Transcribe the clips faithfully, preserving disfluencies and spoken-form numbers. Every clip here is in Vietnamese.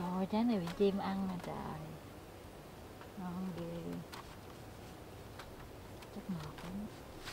Trời, trái này bị chim ăn nè trời. Ngon ghê. Chắc ngọt lắm.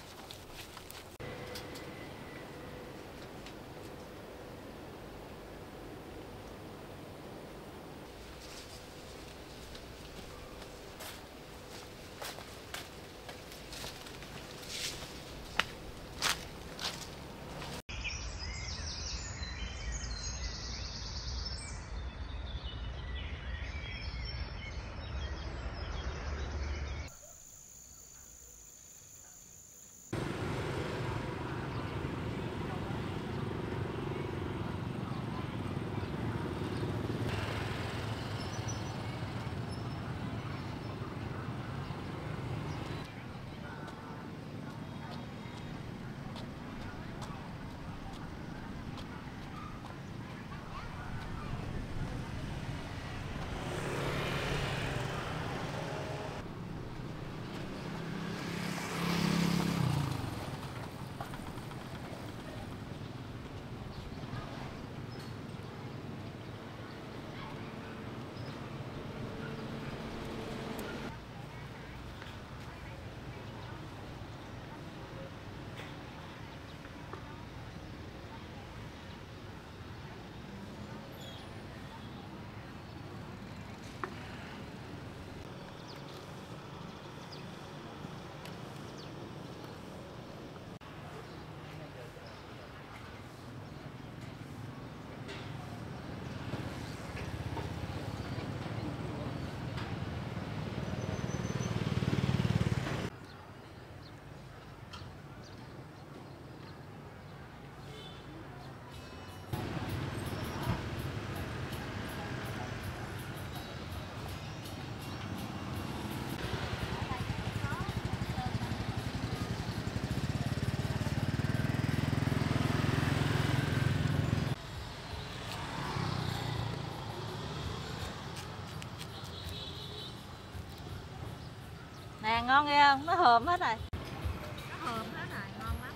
Nè ngon ghê không? Nó hờm hết rồi. Nó hờm hết rồi, ngon lắm.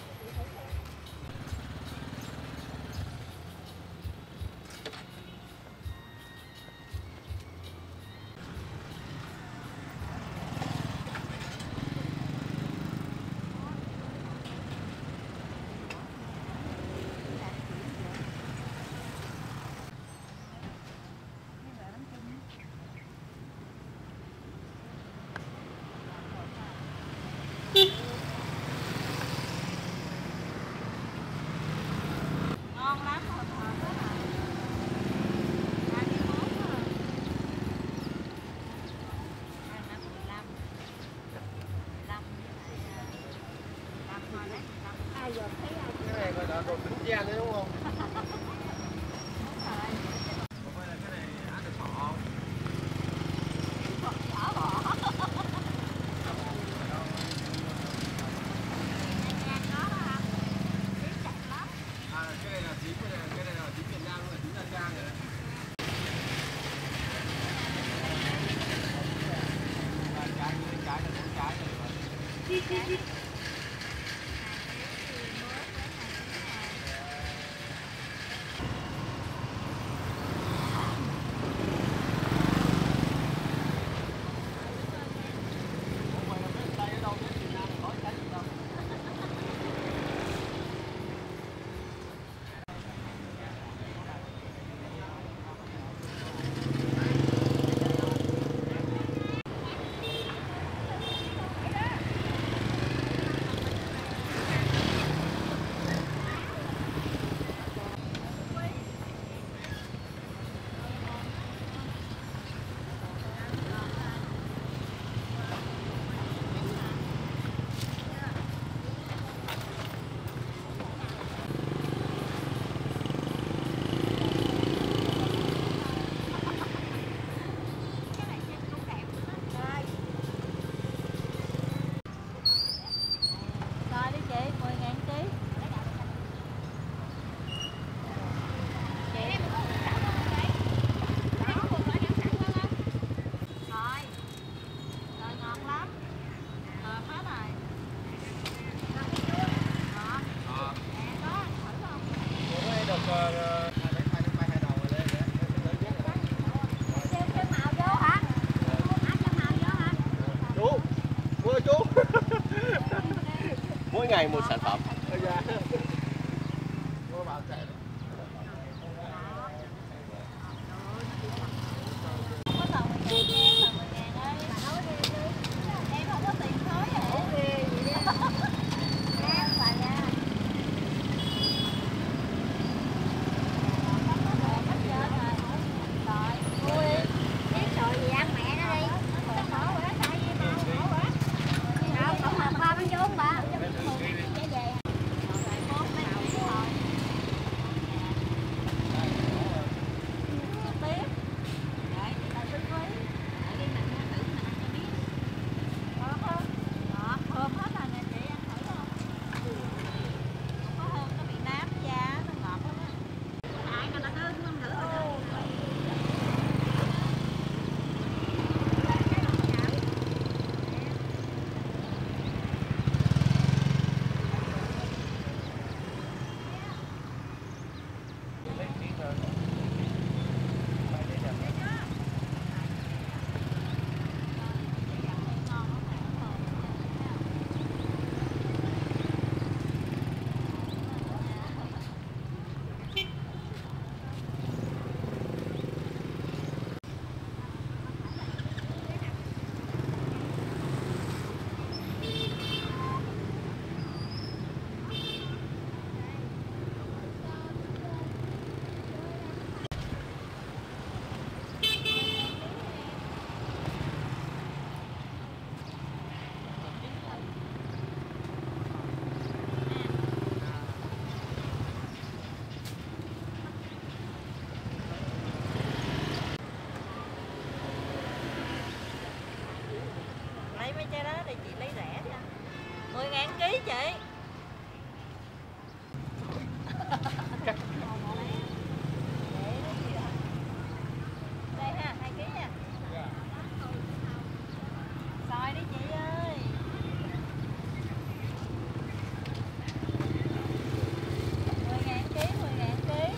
Ngon lắm, hờm hờm hết rồi. hai mươi mốt rồi. hai mươi mười lăm. mười lăm với lại mười lăm thôi đấy, mười lăm. Ai giờ thấy ai? Cái này gọi là đồ tính gen đấy đúng không? Đúng rồi. Không phải là cái này ăn được thỏ không? Bỏ bỏ. À, cái này là tím, cái này, cái này là tím Việt Nam, là tím Nha Trang rồi đấy. Ba trái, cái trái là bốn trái rồi. mỗi ngày một sản phẩm. Mua bảo chạy đấy. Có tầm mười ngàn nha, tầm mười ngàn ơi. Bà nói đi đi. Em không có tiền thối vậy. Ghê vậy đi. Em bà nha. Lấy mấy trái đó thì chị lấy rẻ nha. mười ngàn ký chị. Đây ha, hai ký nha. Xôi đi chị ơi. mười ngàn ký, mười ngàn ký.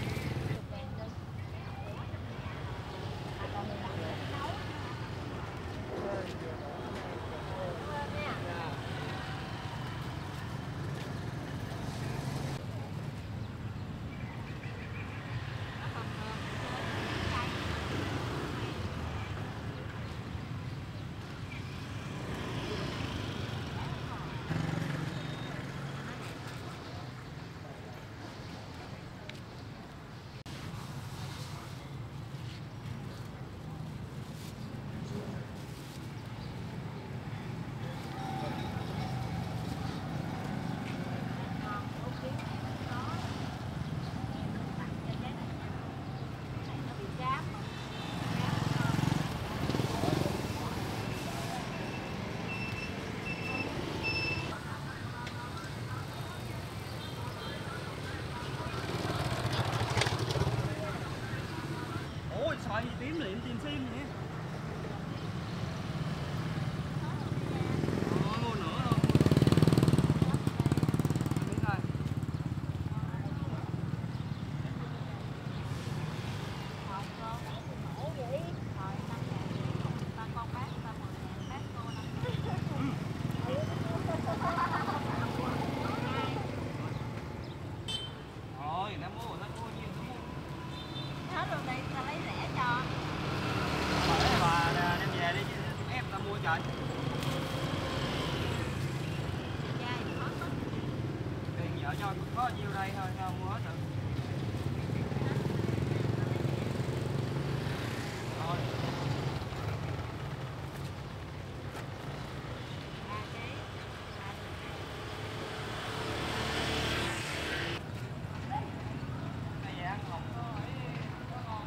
Xoài gì tím liền tìm sim vậy. Ờ, mua nữa luôn. Biết rồi. Rồi, nó mua nó mua nhiều nó mua. Hết luôn đi, ta lấy rẻ cho. Bà lấy bà đem về đi, ép ta mua trời. Tiền vợ cho có nhiêu đây thôi, sao mua hết được. Rồi. Đây vậy ăn hộp có ấy có ngon.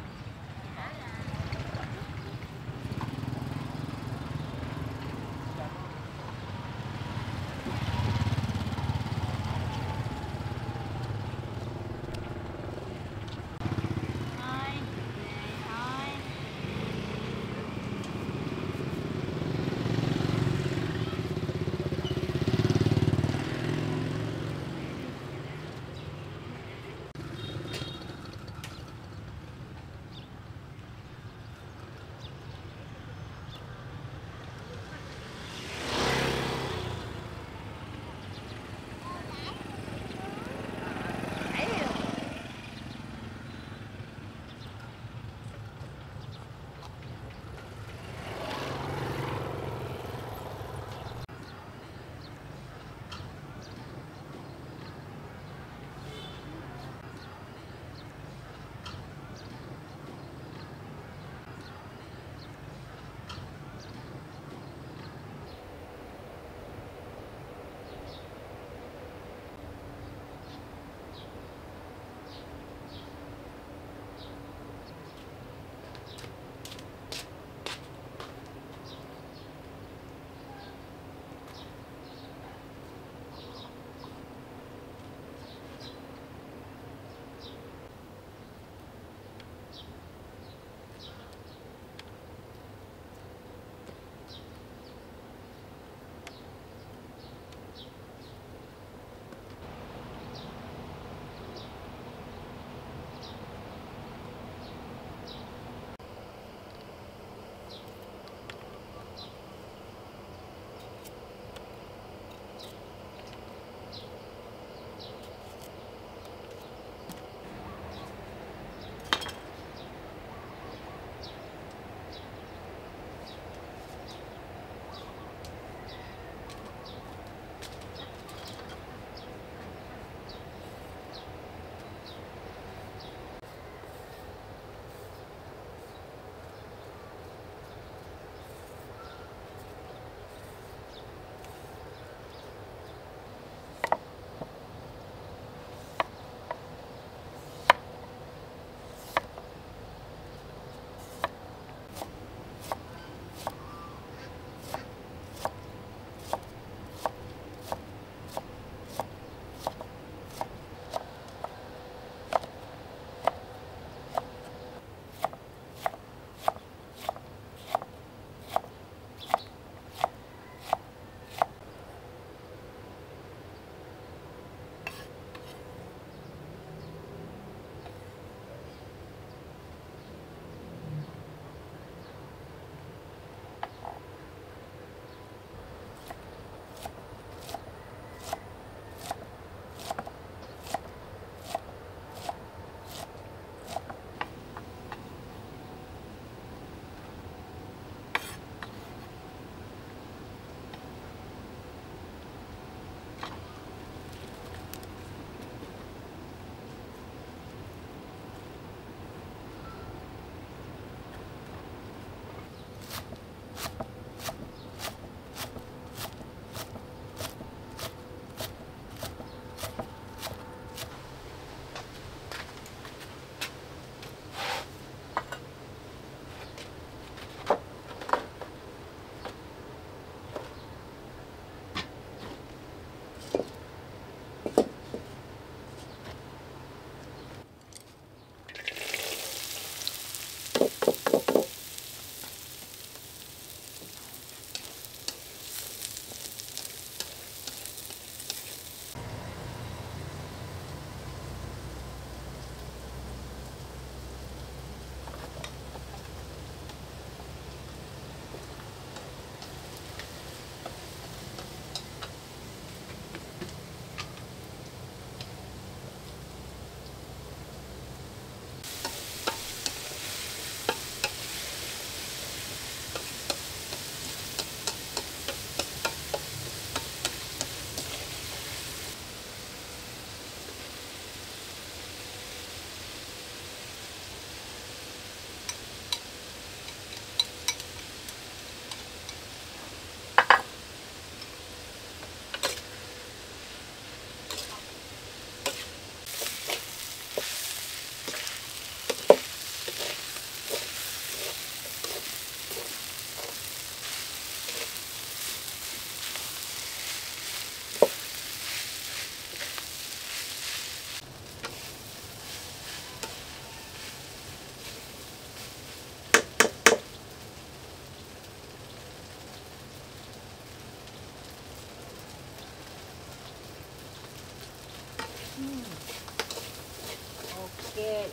Ok.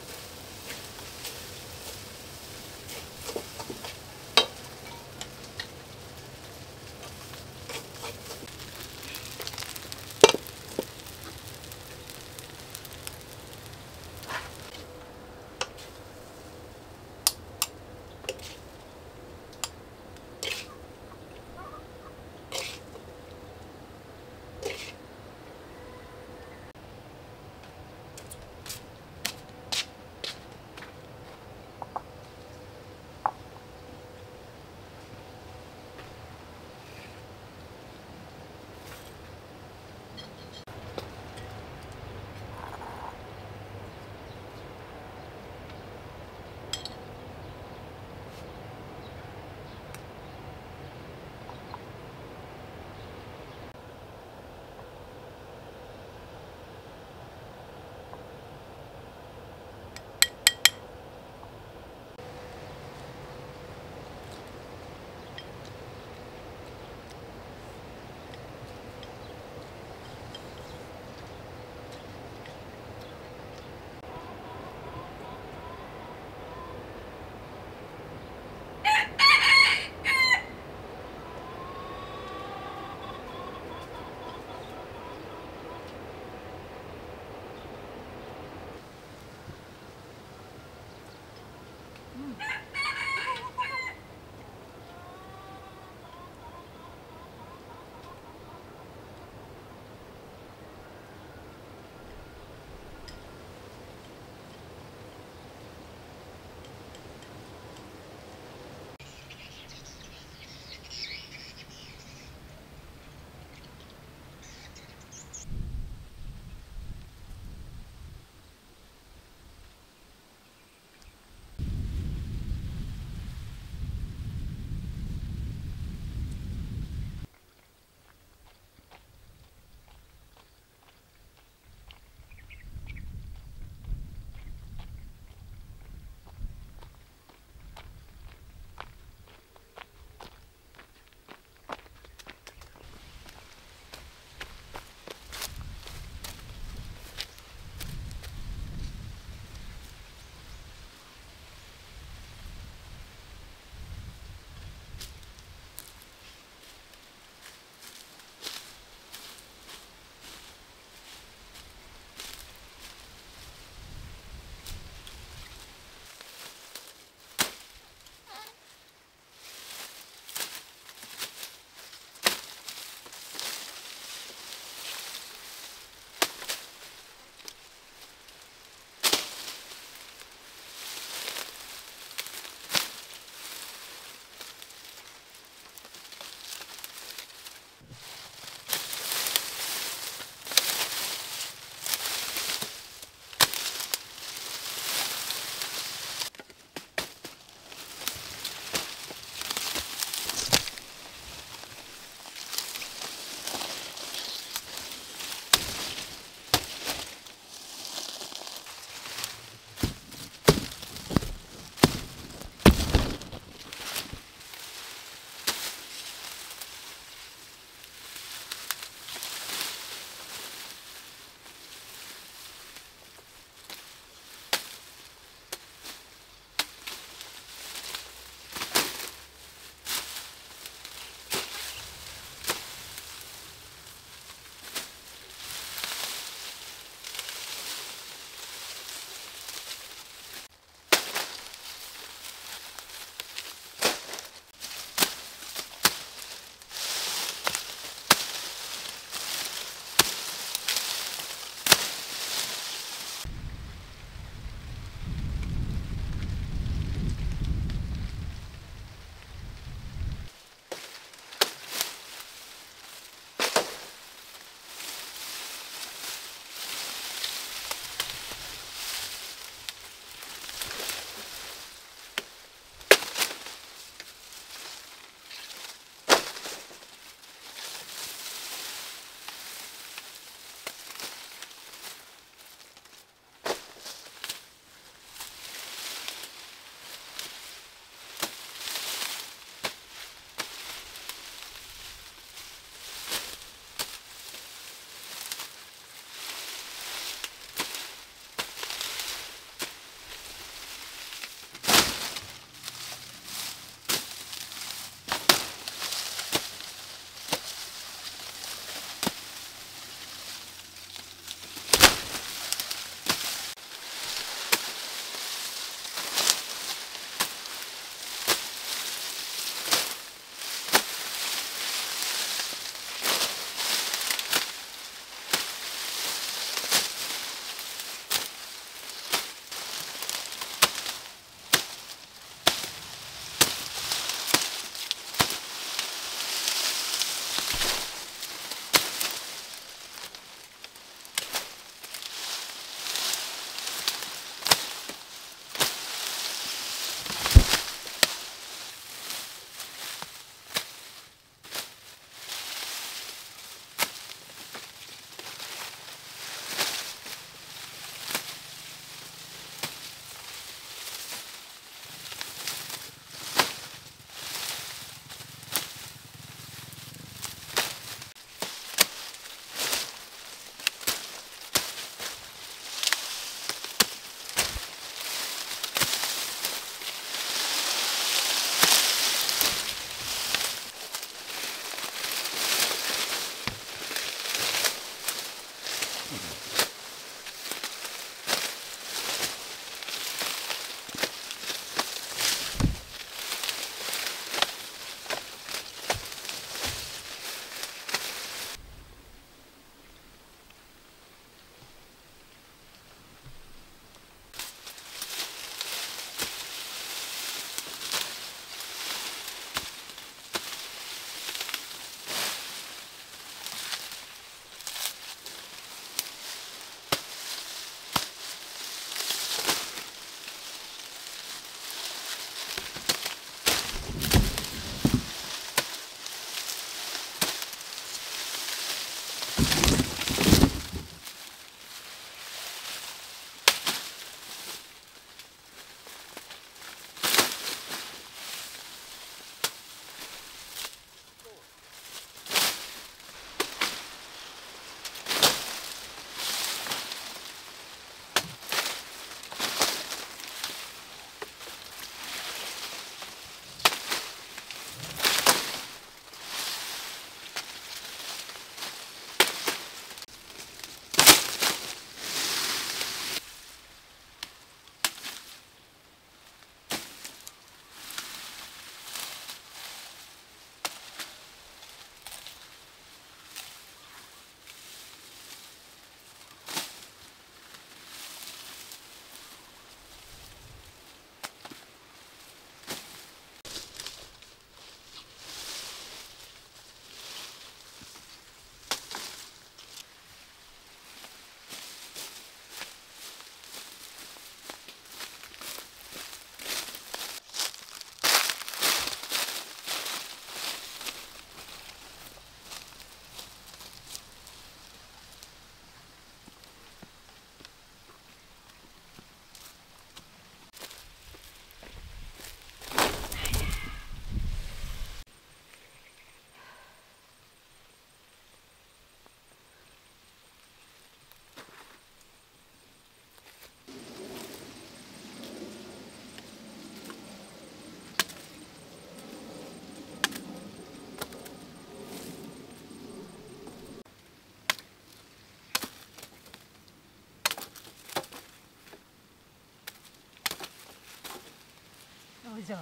giờ.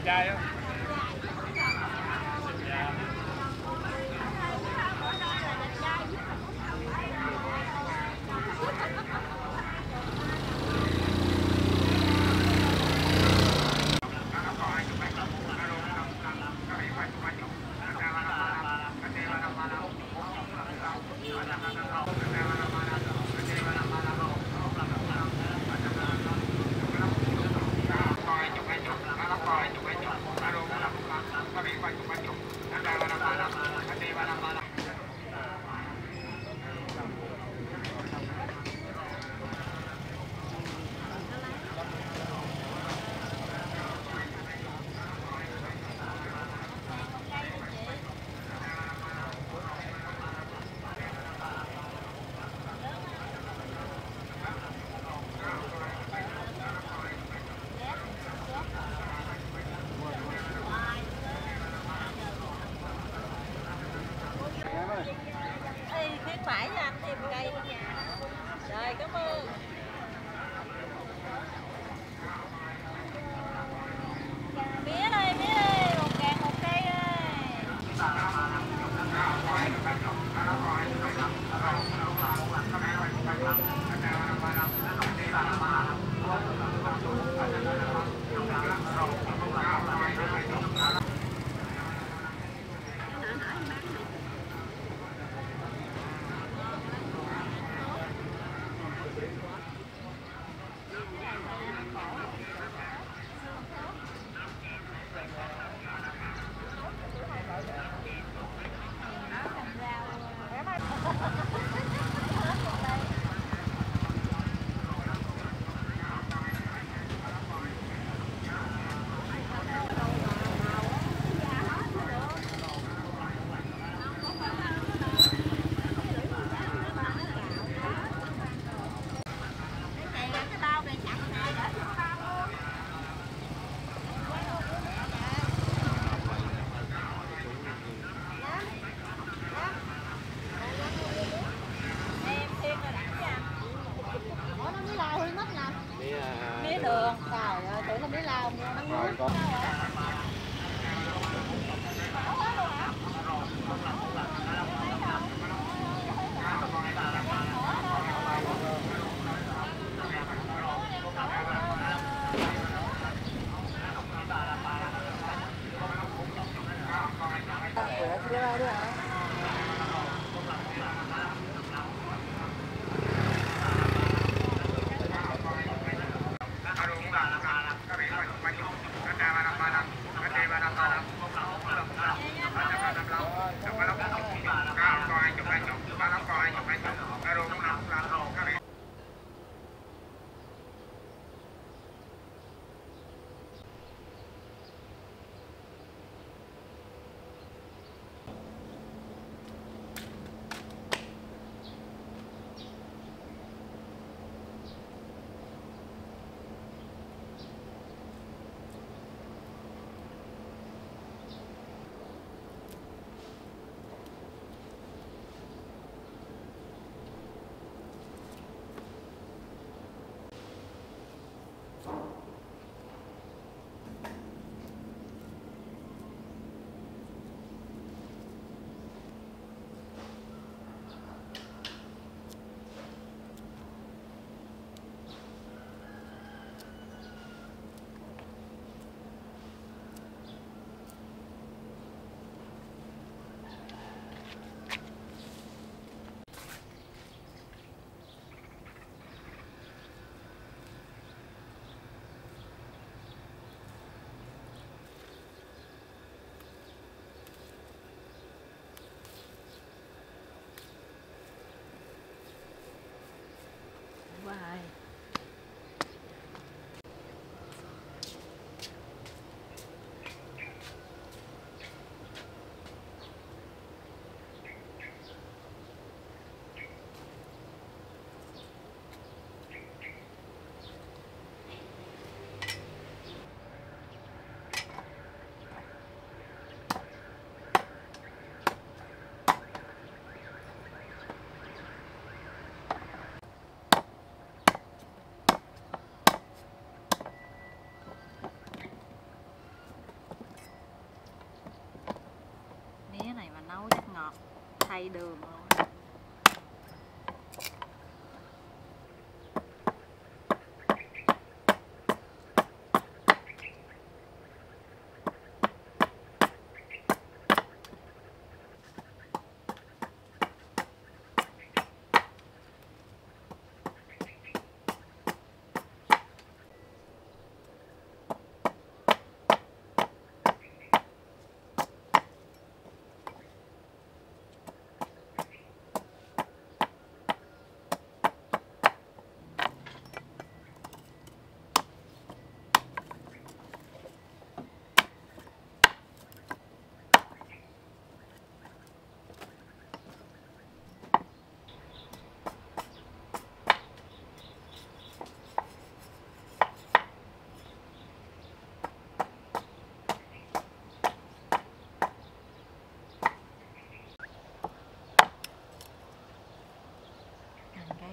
trai á. Ê, khuyến mãi cho anh thêm cây nữa nha. Rồi, cảm ơn. Mía đây, mía đây, một ngàn một cây đây. Mía đường. Trời ơi, tưởng là mía lao nha, nó ngon. Bye.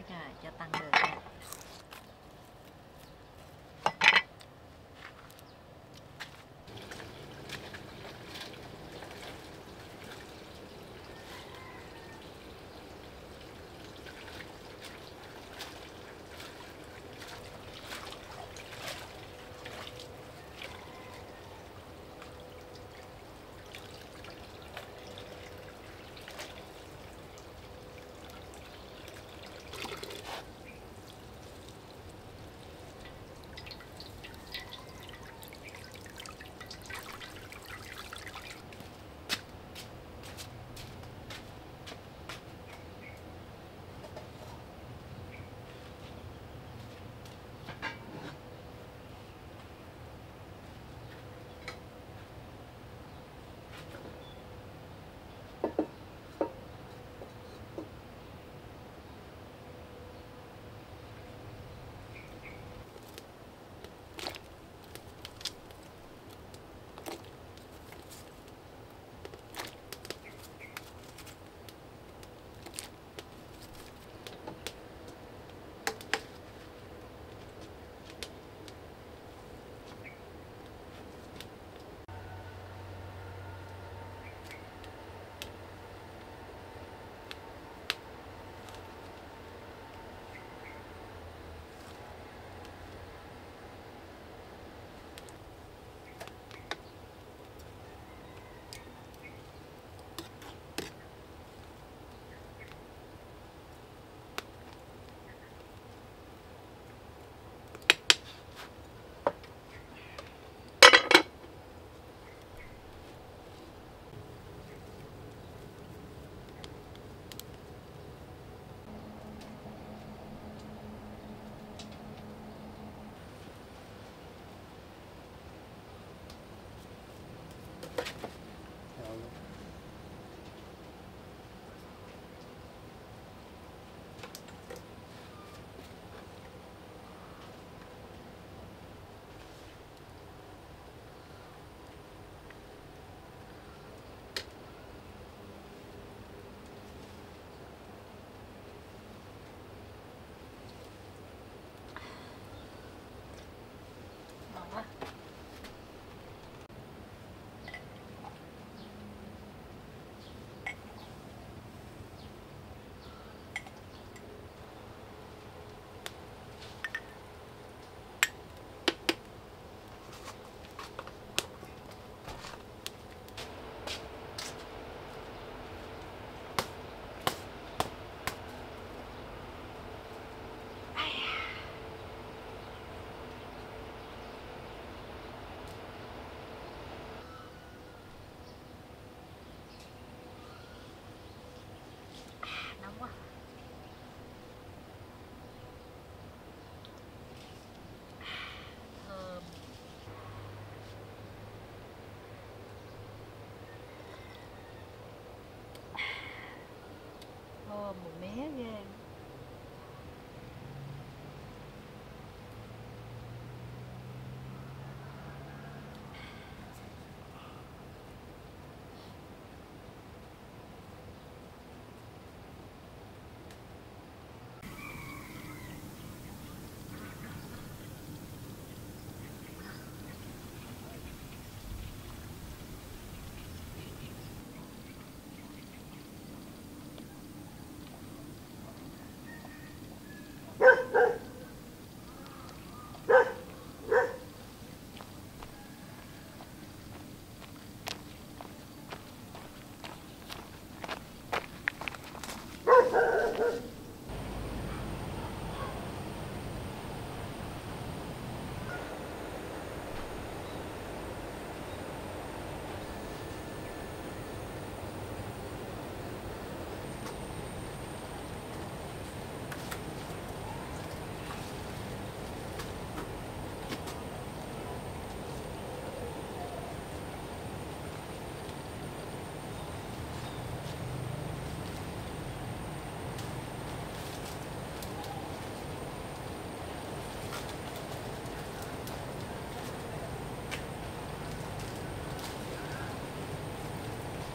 Rồi, cho tăng đường nha. Một mé ghê.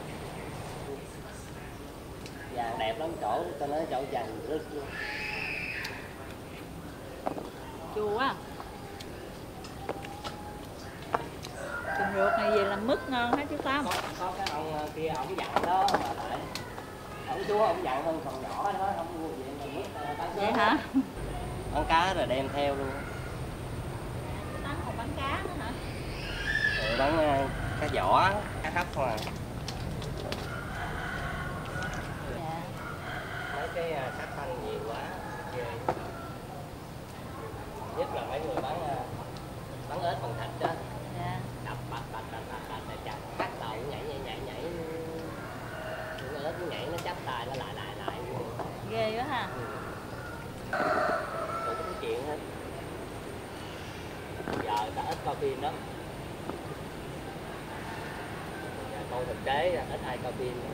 Vàng đẹp lắm, chỗ tôi nói chỗ vàng rứt luôn. chua quá. Trùng ruột này về làm mứt ngon hết chứ sao? Có, có cái ông kia ổng dặn đó mà lại ổng chúa ổng dặn hơn còn nhỏ đó, không mua về làm mứt bán sớm. Vậy hả? Bán cá rồi đem theo luôn. Bán còn bán cá nữa hả? Rồi bán uh, cá vỏ, cá hấp không à. Dạ. Mấy cái uh, sách thanh nhiều quá ghê. Nhất là mấy người bán uh, bán ếch bằng thịt đó. Dạ. Đập bạch bạch bạch bạch bạch bạch chặt cắt đầu nhảy nhảy nhảy nhảy con ếch nó nhảy nó chắp tay nó lại lại lại Ghê quá ha. rồi cái chuyện hết. Giờ ta ít coi phim lắm, giờ coi thực tế ít ai coi phim.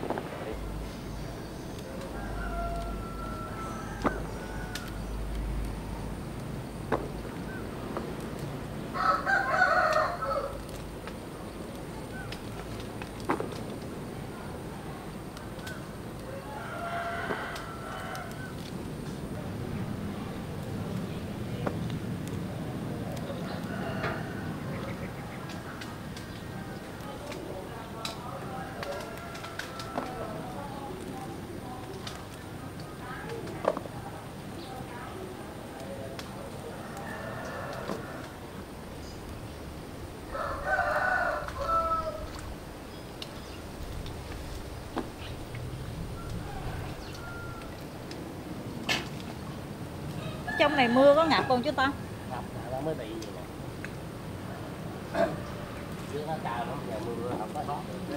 Trong này mưa có ngập không chú Tâm? Ngập nó mới bị gì nè. Dưới nó cao lắm, giờ mưa không có thoát được.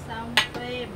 xong phim.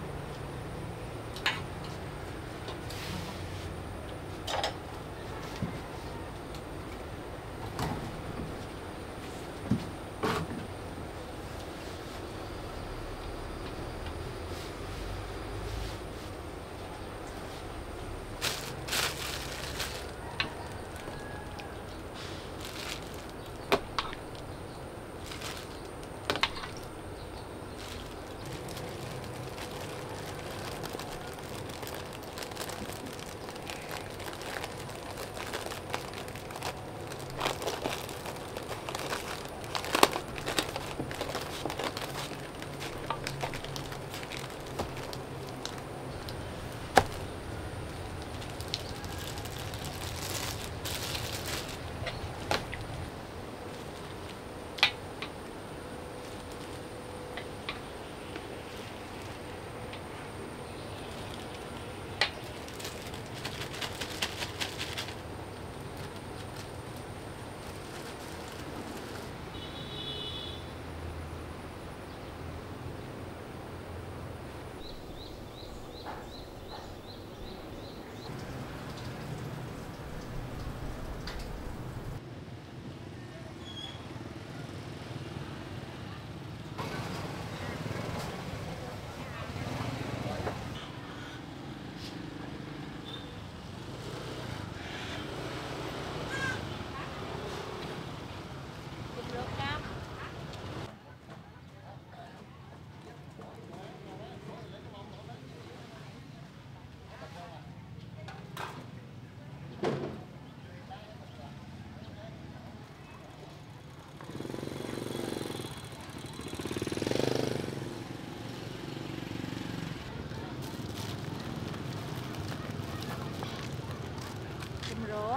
Rửa.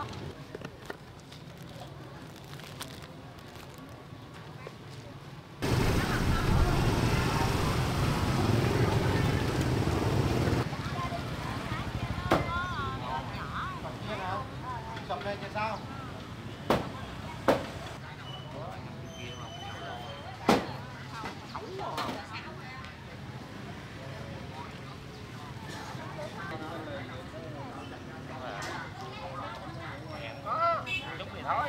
Sập lên chứ sao? Chút thì thôi.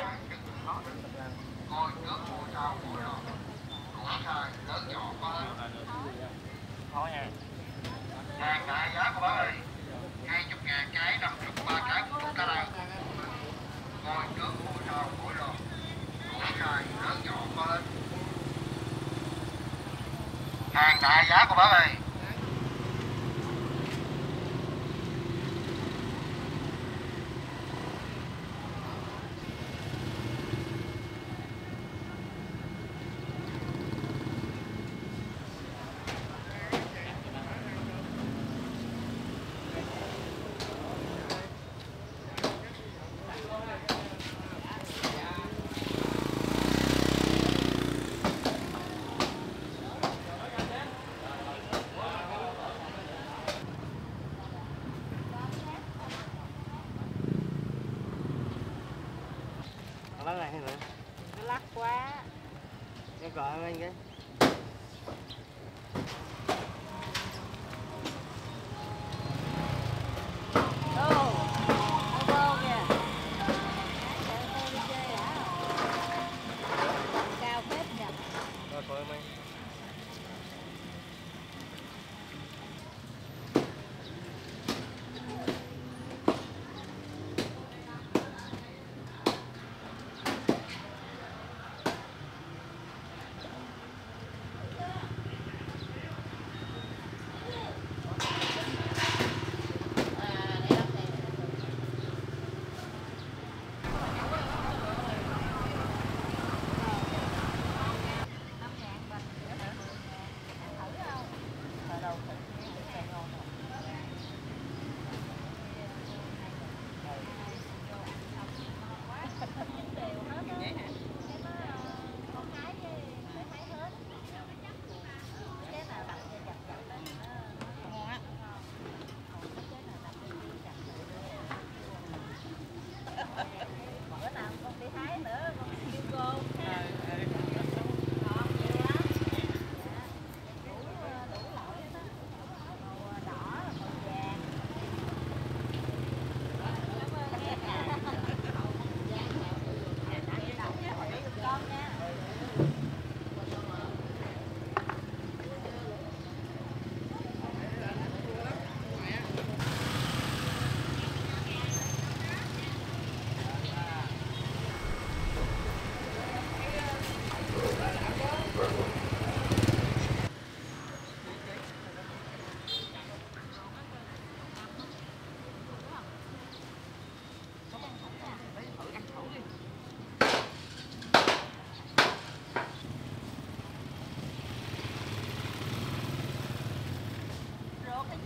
Thôi nha. Hàng đại giá của bác ơi. hai mươi ngàn cái, năm mươi ba cái của chúng ta đây. Ngồi nước mua rau mỗi rồi. Củ xài lớn nhỏ to lên. Hàng đại giá của bác ơi. Nó này hay nữa. Nó lắc quá. Cái gọi anh cái. Ô, ô vô kìa. Đi chơi đã. Cao phết nhỉ. Rồi thôi mày.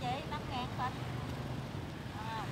chị, năm ngàn bịch. À.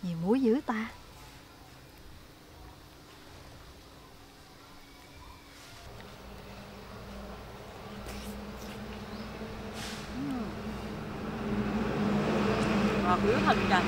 Nhiều muối dữ ta. Ngọt dữ thật trời.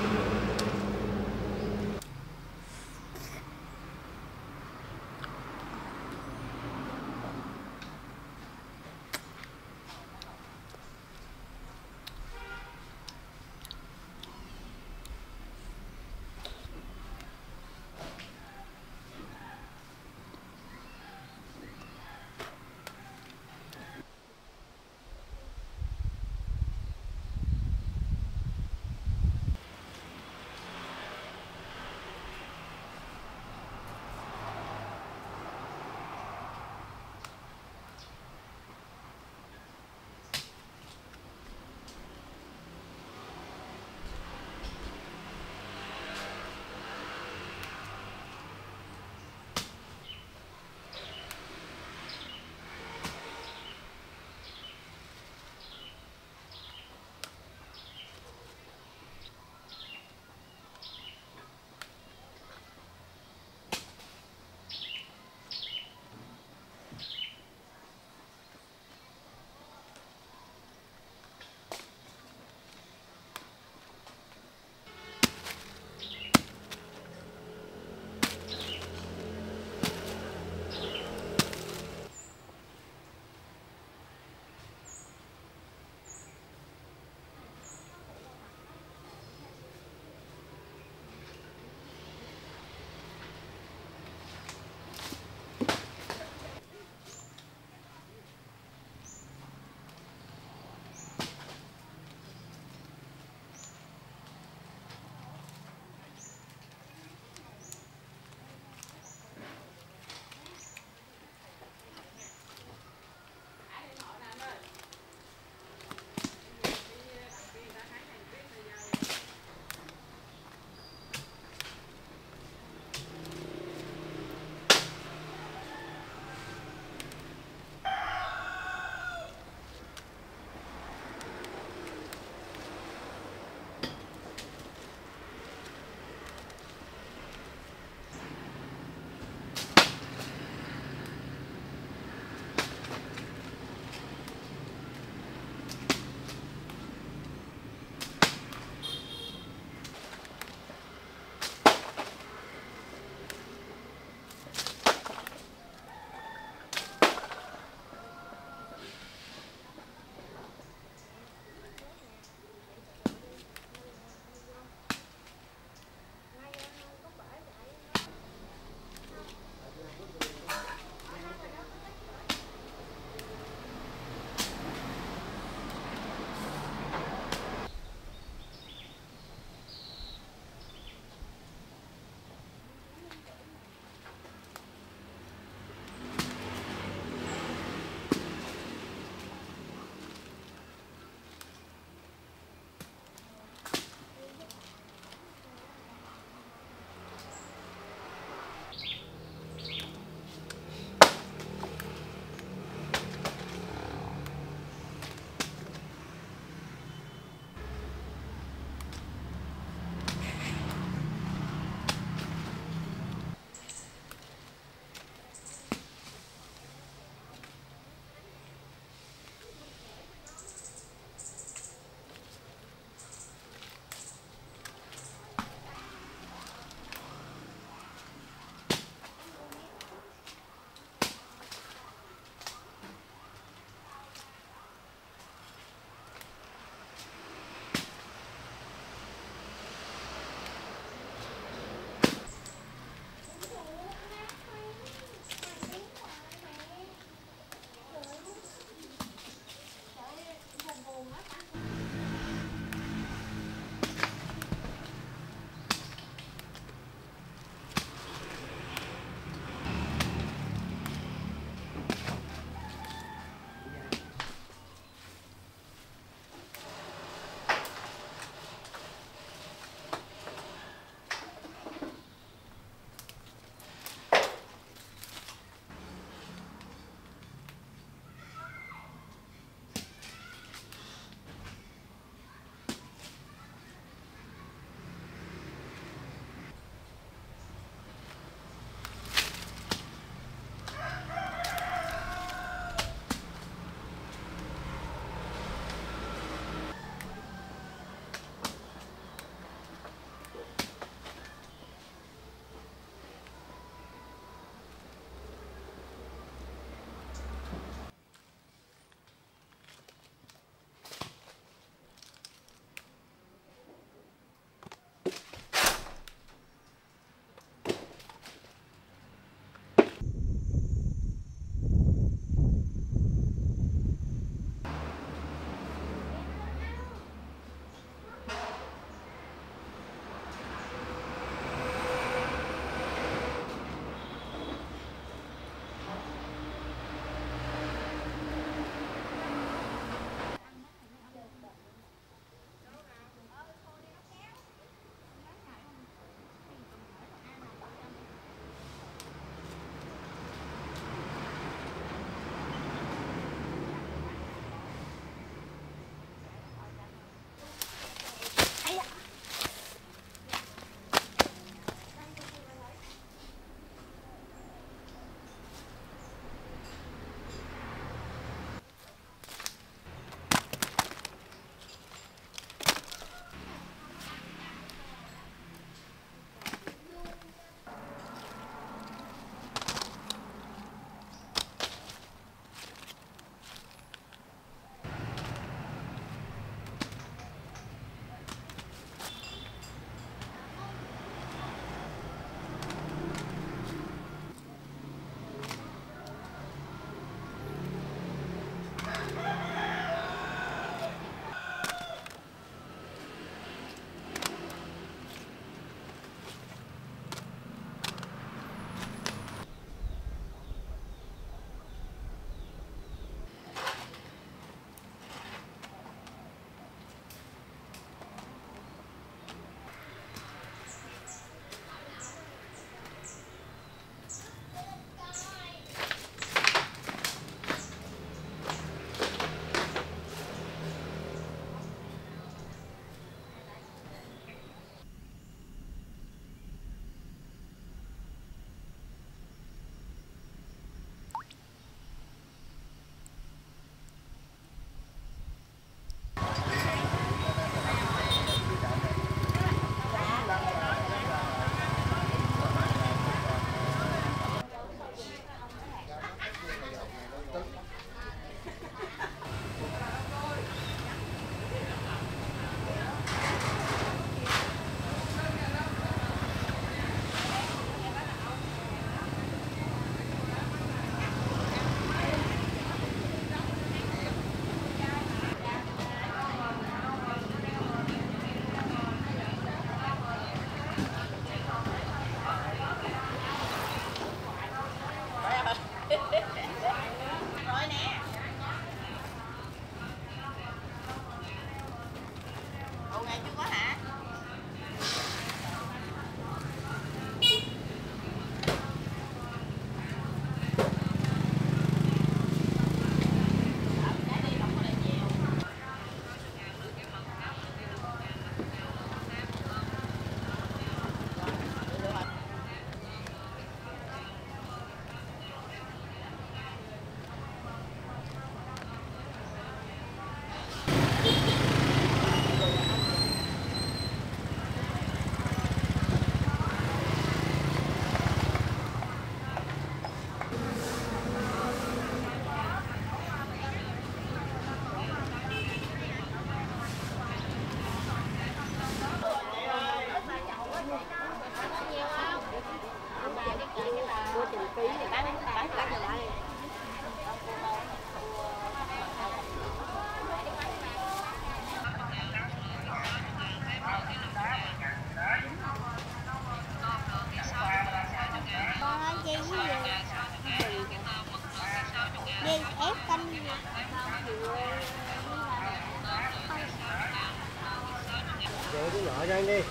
nhỏ cho anh đi.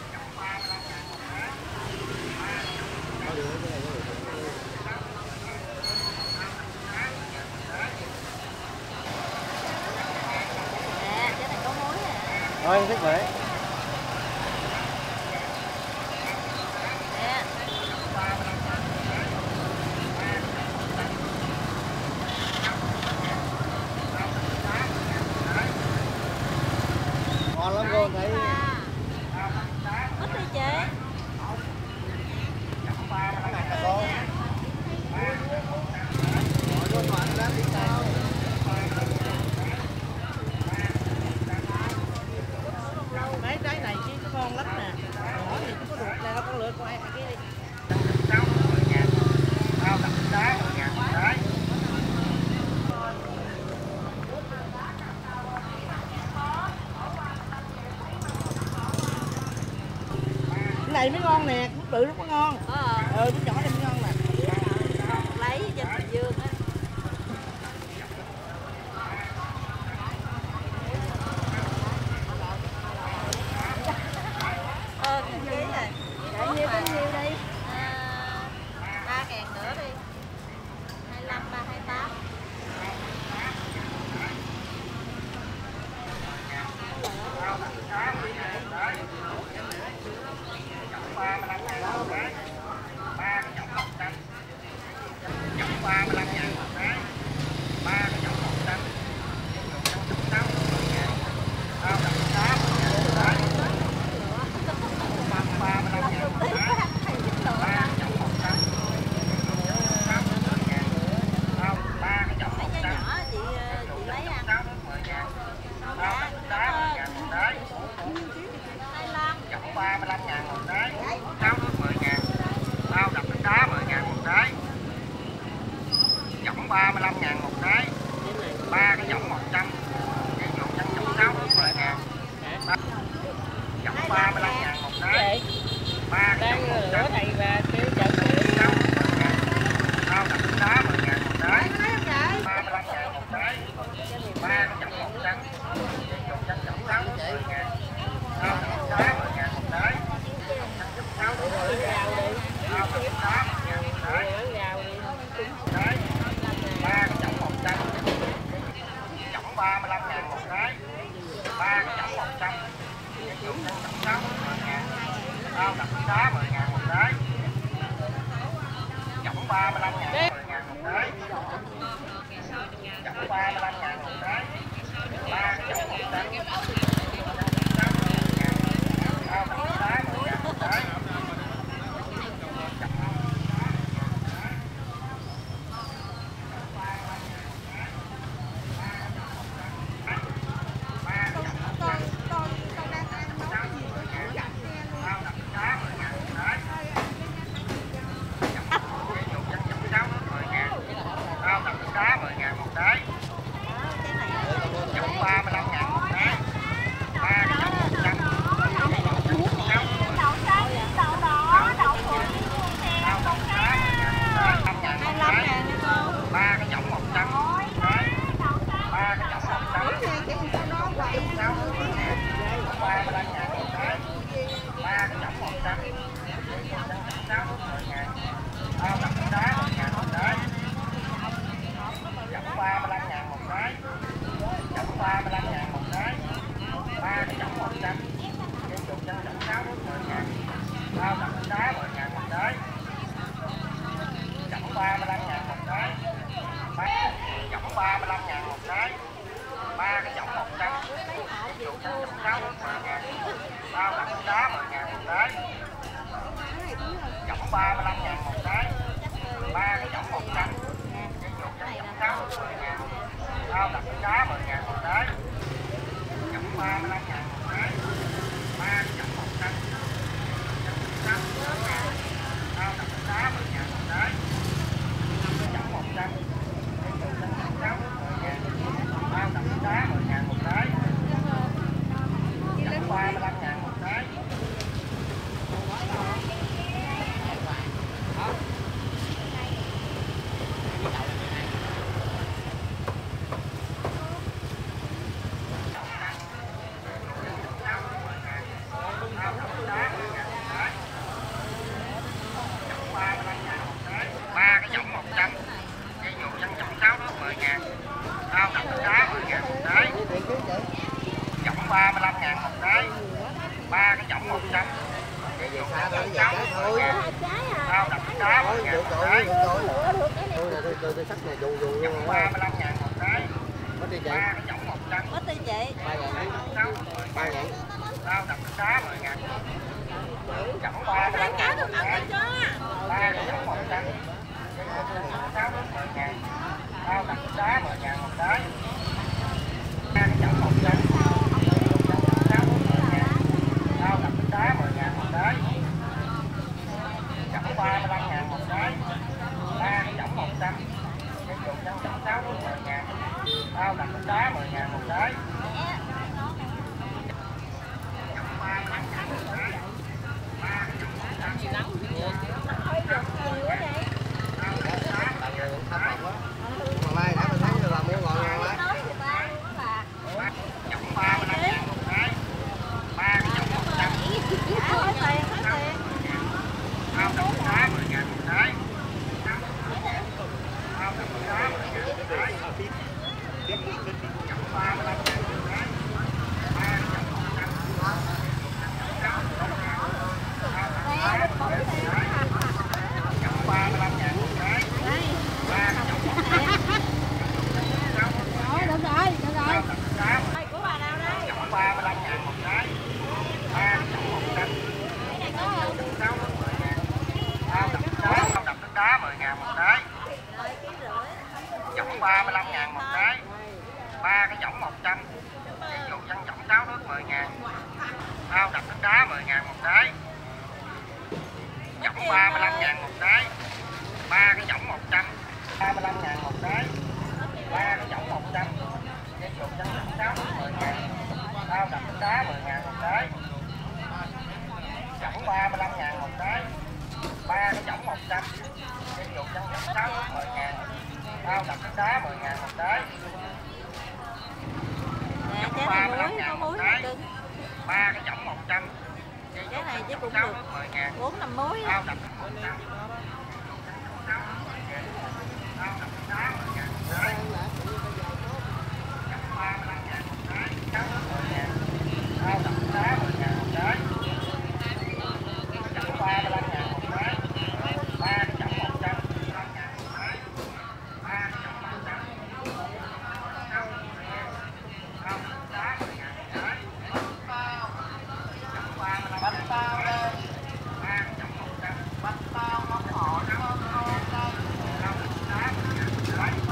Nè, cái này có muối nè. Thôi anh thích vậy. Nè. Ngon lắm cô thấy. Ít đi chị. Mấy trái này chứ nó ngon lắm nè. Nhỏ thì cũng có ruột này, con lựa con ai cái đi. Cái này mới ngon nè, nước bự nó có ngon. Ờ. Ờ, cái nhỏ này mới ngon nè. Lấy trên Bình Dương á. Ờ, cái ký này. Bao nhiêu bao nhiêu đi? À, ba ngàn nữa đi. hai mươi lăm, ba hai tám. ba mươi lăm ngàn một trái, cháo nước mười ngàn, bao đập nước đá mười ngàn một trái, giỏng ba mươi lăm ngàn một trái, ba cái giỏng một trăm, cái dụ chân giỏng cháo nước mười ngàn, giỏng ba mươi lăm ngàn một trái, ba cái giỏng một trăm, này và kêu chợ cháo nước mười ngàn, bao đập nước đá mười ngàn một trái, ba mươi lăm ngàn một trái, ba cái giỏng một trăm, cái dụ chân giỏng cháo nước mười ngàn, bao đập nước đá mười ngàn một trái. Ba cái chổng một trăm, chổng ba mươi lăm ngàn một trái, ba cái chổng một trăm, cái dụng chổng sáu mười ngàn, bao đập đá mười ngàn một trái, chổng ba mươi lăm ngàn mười ngàn một trái, chổng ba mươi lăm ngàn một trái, ba cái chổng một trăm, bao đập đá mười ngàn một trái. trăm. Vậy về xa thôi, về trái thôi. hai trái à. Rau đậm đá Thôi, mười ngàn được một rồi, trái. được rồi. Được cái này. Tôi là tôi tôi tôi sắc này dùng dùng luôn ba rồi. mươi lăm ngàn một trái. Có đi chị? Ba cái giống một trăm. Có tiền chị. ba ngàn. Sáu mười ba ngàn. rau đậm đá mười ngàn. Giống ba mươi lăm ngàn một trái. Ba cái giống một trăm. Sáu mười ngàn. Rau đậm đá mười ngàn một trái. Ba cái giống một trăm. Sáu mười ngàn. Rau đậm đá mười ngàn một trái. Giống ba mươi lăm ngàn một trái. Ba cái giống một trăm. Cái dùng nhân giống sáu mười ngàn. Rau đậm đá mười ngàn một trái. Mà mai đã tôi thấy là mua ngon ngon quá. Giống ba mươi lăm ngàn một trái. Ba cái giống một trăm. Hết tiền, hết tiền. Rau đậm đá mười ngàn một trái. Rau đậm đá mười ngàn một trái. Giống ba mươi lăm ngàn một trái. Ba cái giống một trăm. Giống ba mươi lăm ngàn một trái. Ba cái giống một trăm. Rồi, được rồi, được rồi. Rau đậm đá Ơi, của bà nào đây? giống ba mươi lăm ngàn một trái. Ba cái giống một trăm. Cái này có không? Sáu mười ngàn. Rau đậm đá, rau đậm đá mười ngàn một trái. Rồi, ký rưỡi. Giống ba mươi lăm ngàn một trái. Ba cái giống một trăm. Ví dụ dân giống sáu nước mười ngàn. Rau đậm đá mười ngàn một trái. Giống ba mươi lăm ngàn một trái. Ba cái giống một trăm. ba mươi lăm ngàn một trái. Ba cái giống một trăm. Ví dụ dân giống sáu nước mười ngàn. Rau đậm đá mười ngàn một trái. Giống ba mươi lăm ngàn một trái. Ba cái giống một trăm. Ví dụ dân giống sáu nước mười ngàn. Rau đậm đá mười ngàn một trái. Nè, trái này muối, có muối một cân. Ba cái giống một trăm. Cái này chứ cũng sáu được nước mười ngàn. bốn năm muối á. Rau đậm một trăm. Rau đậm đá mười ngàn một trái. Giống ba mươi lăm ngàn một trái. sáu nước mười ngàn. Rau đậm đá mười ngàn một trái. Giống ba mươi lăm ngàn một trái. Ba cái giống một trăm. năm ngàn một trái. Ba cái giống một trăm. sáu nước mười ngàn. Rau đậm đá mười ngàn một trái. Giống ba mươi lăm ngàn một trái. Ba cái giống một trăm. Bánh bao món họ ngon ngon đây. Rau đậm đá mười ngàn một trái.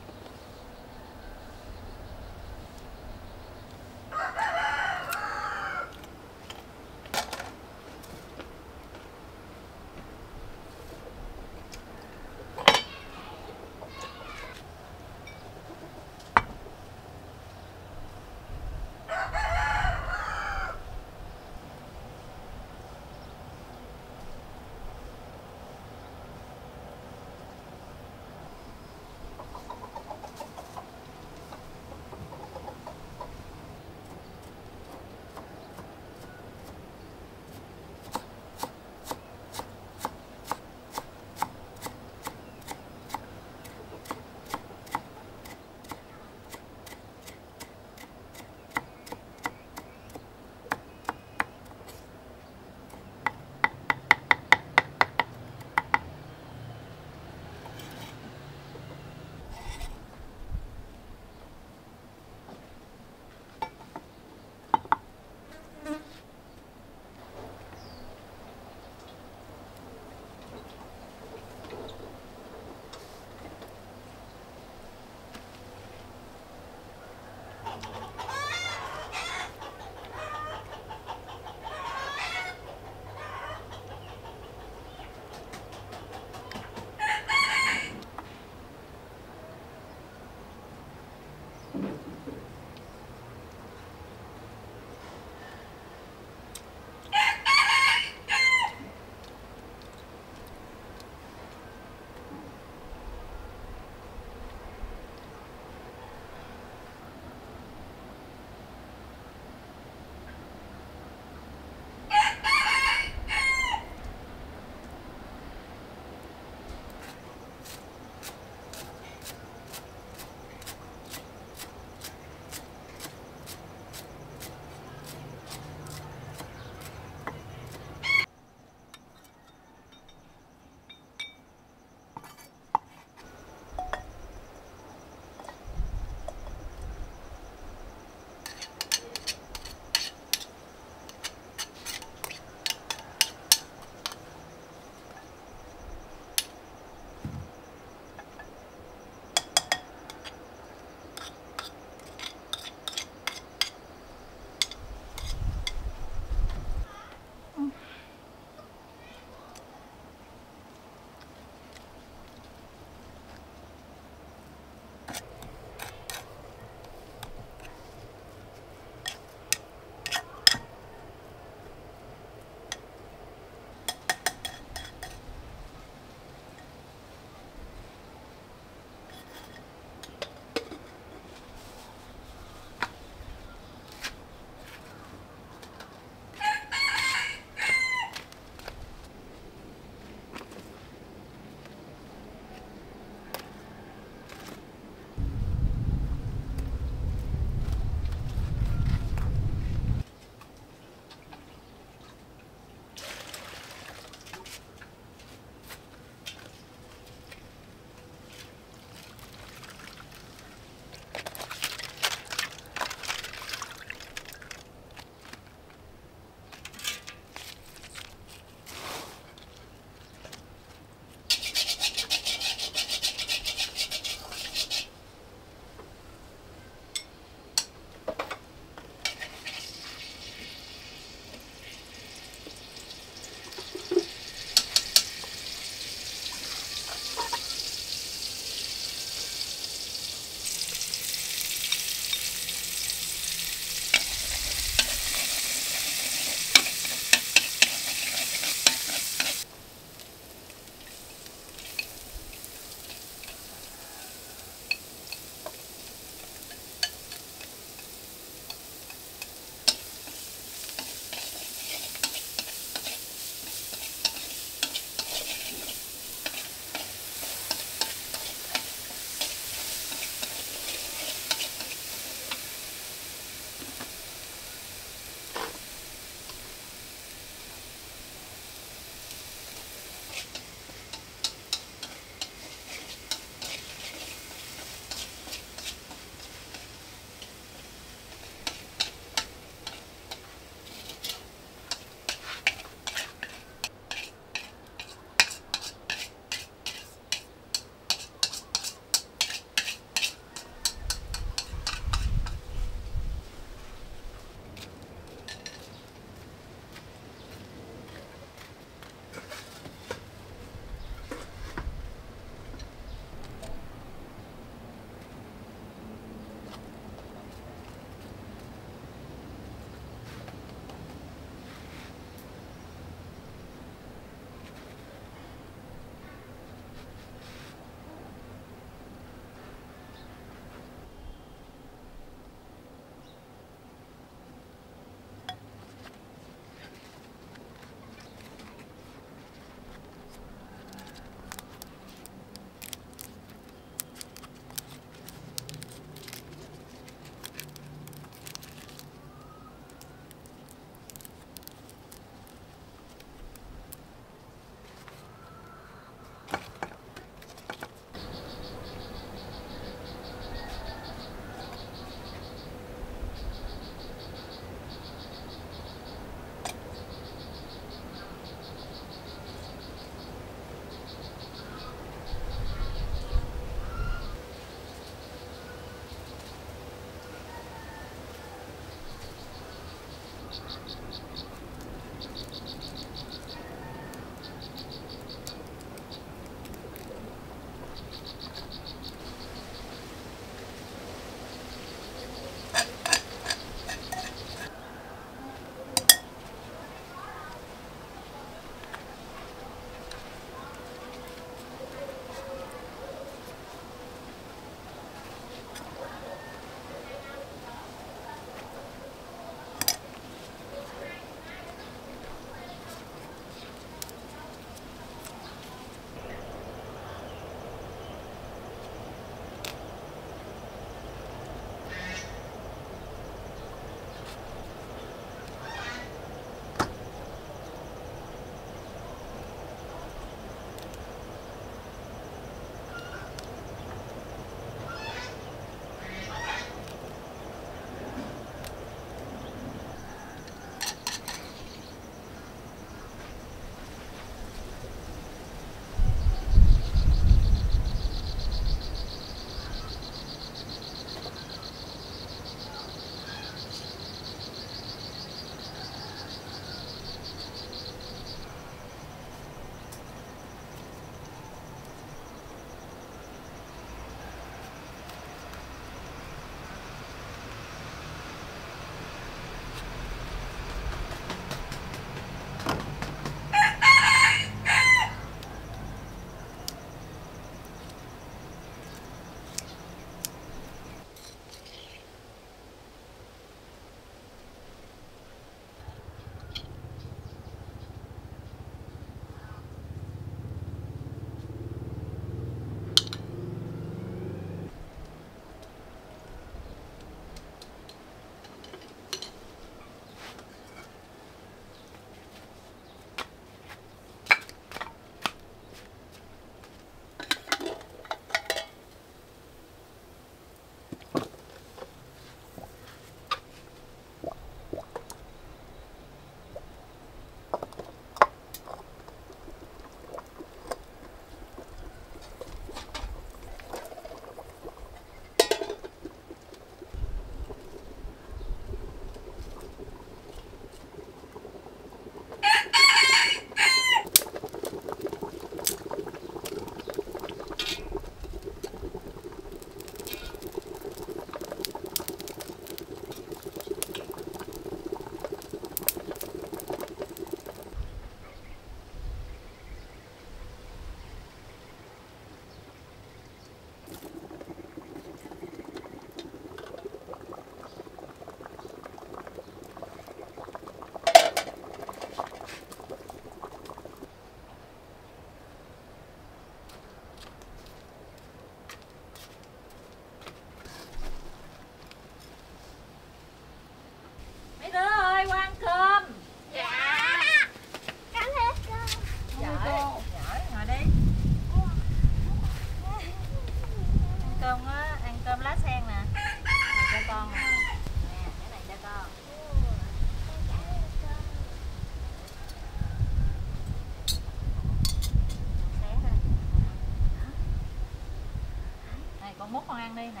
con ăn đi nè.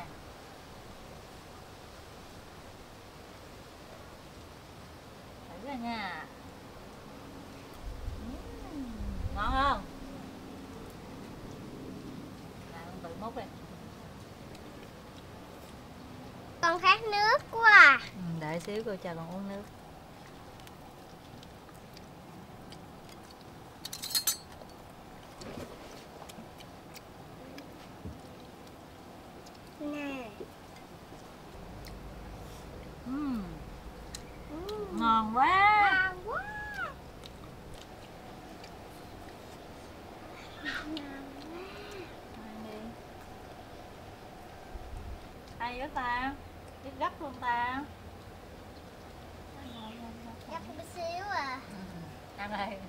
Thử ra nha. Uhm, ngon không? Nào con tự múc đi. Con khát nước quá à. Ừ, đợi xíu cô cho con uống nước. Nè. Uhm, Uhm. ngon quá. Ngon quá. Ngon quá. Ăn đi. Hay quá ta. Biết gấp luôn ta. Gấp một xíu à. Ăn đây.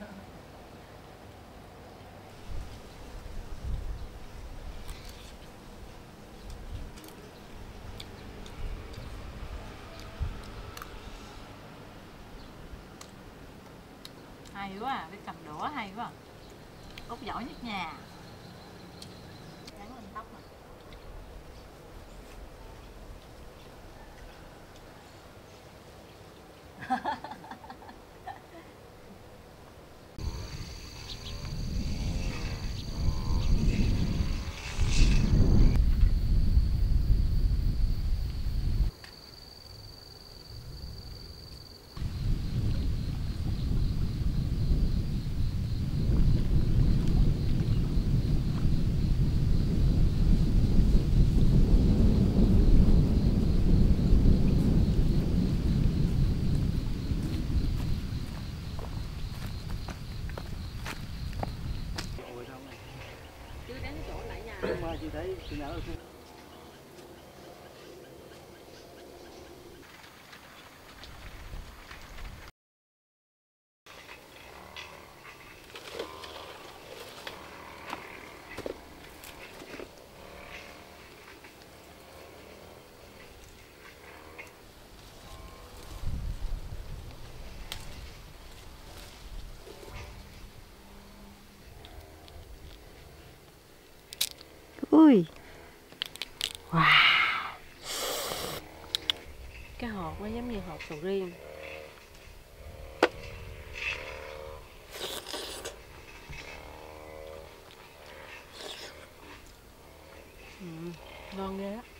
Hay quá à, biết cầm đũa hay quá à. Út giỏi nhất nhà. Gắn lên tóc mà. Nhưng mà chị thấy chị nhớ là Ui. Wow. Cái hột nó giống như hột sầu riêng. Ừ, ngon ghê á.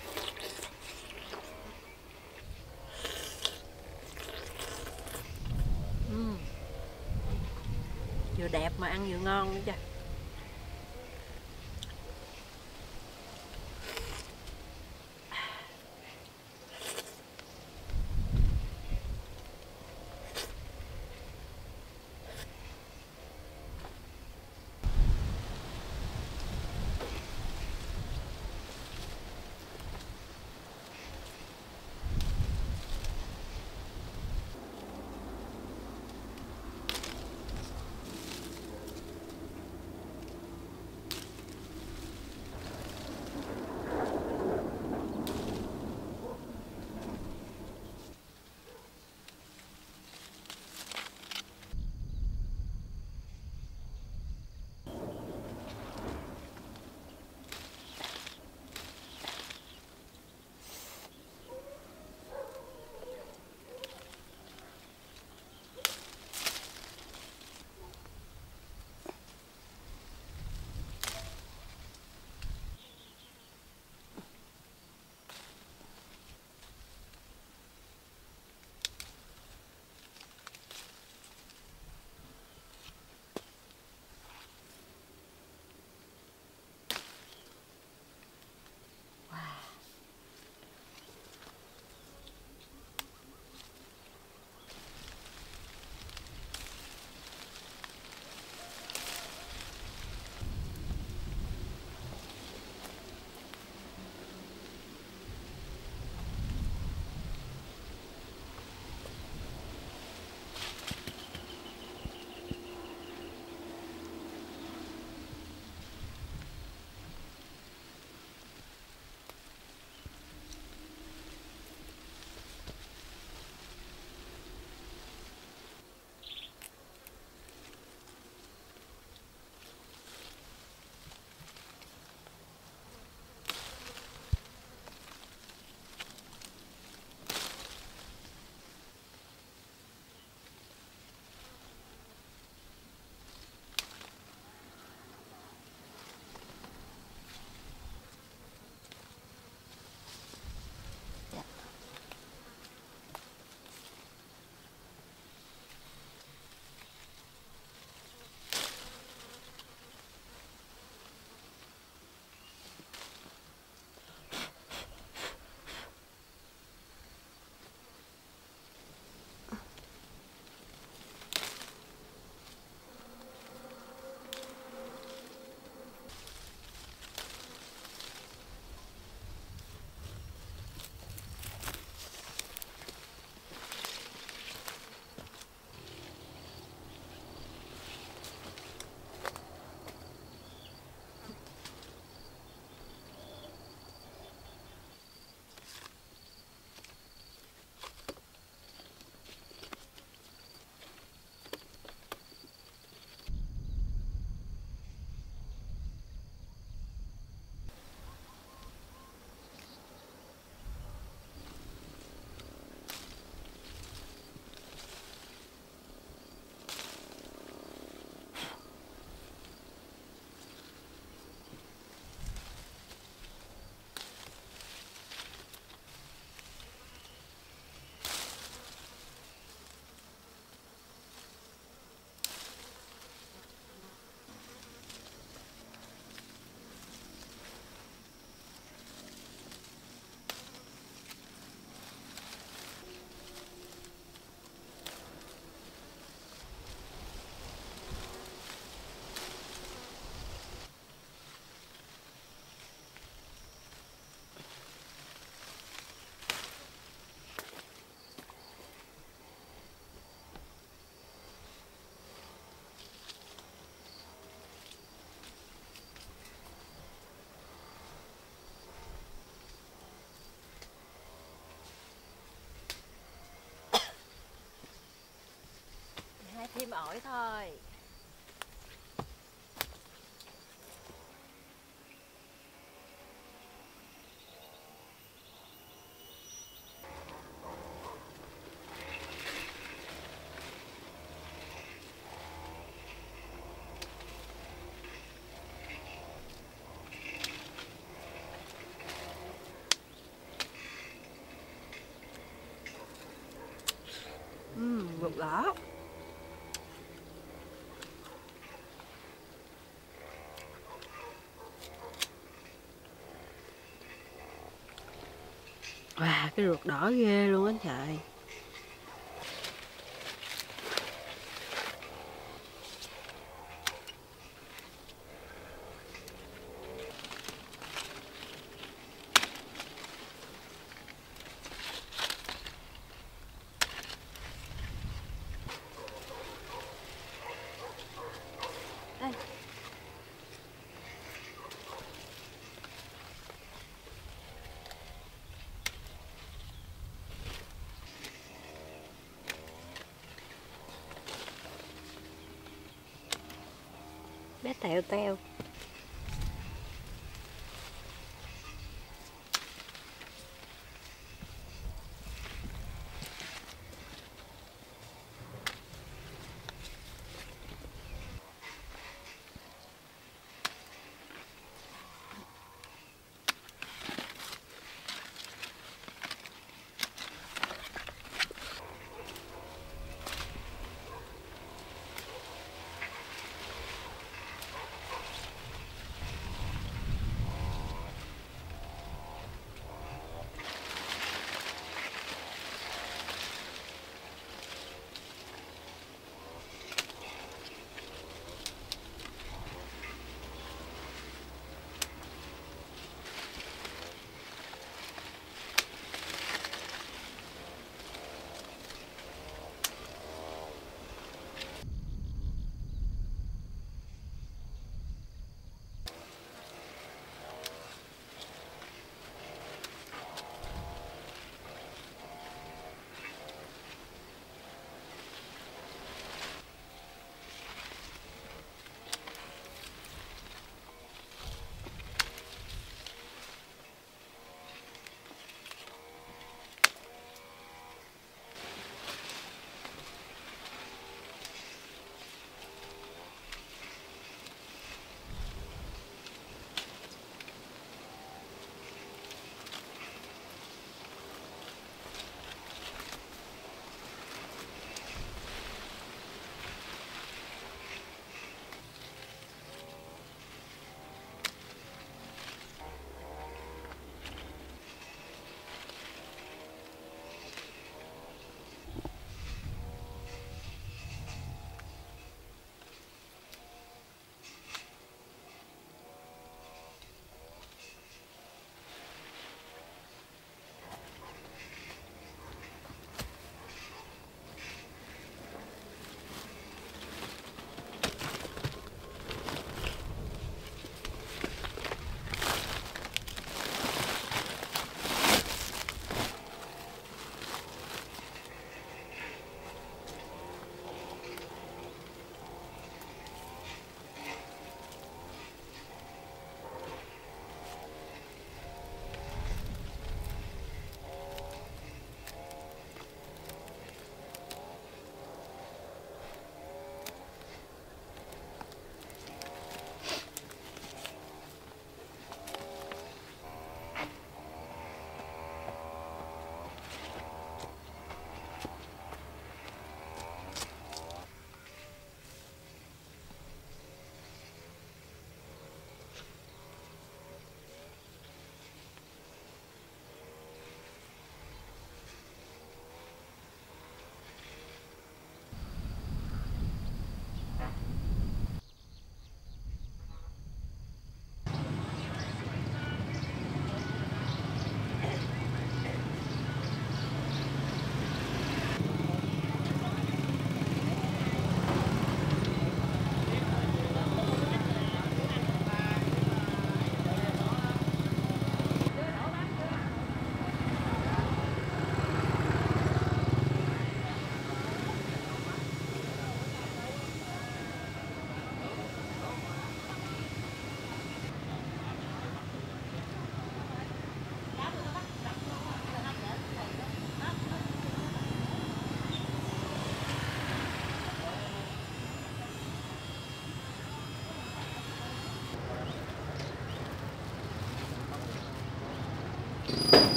Ừ. Vừa đẹp mà ăn vừa ngon nữa chứ. tim ổi thôi. Ừm, ruột đỏ. Wow, cái ruột đỏ ghê luôn á trời. Đây. Bé teo teo.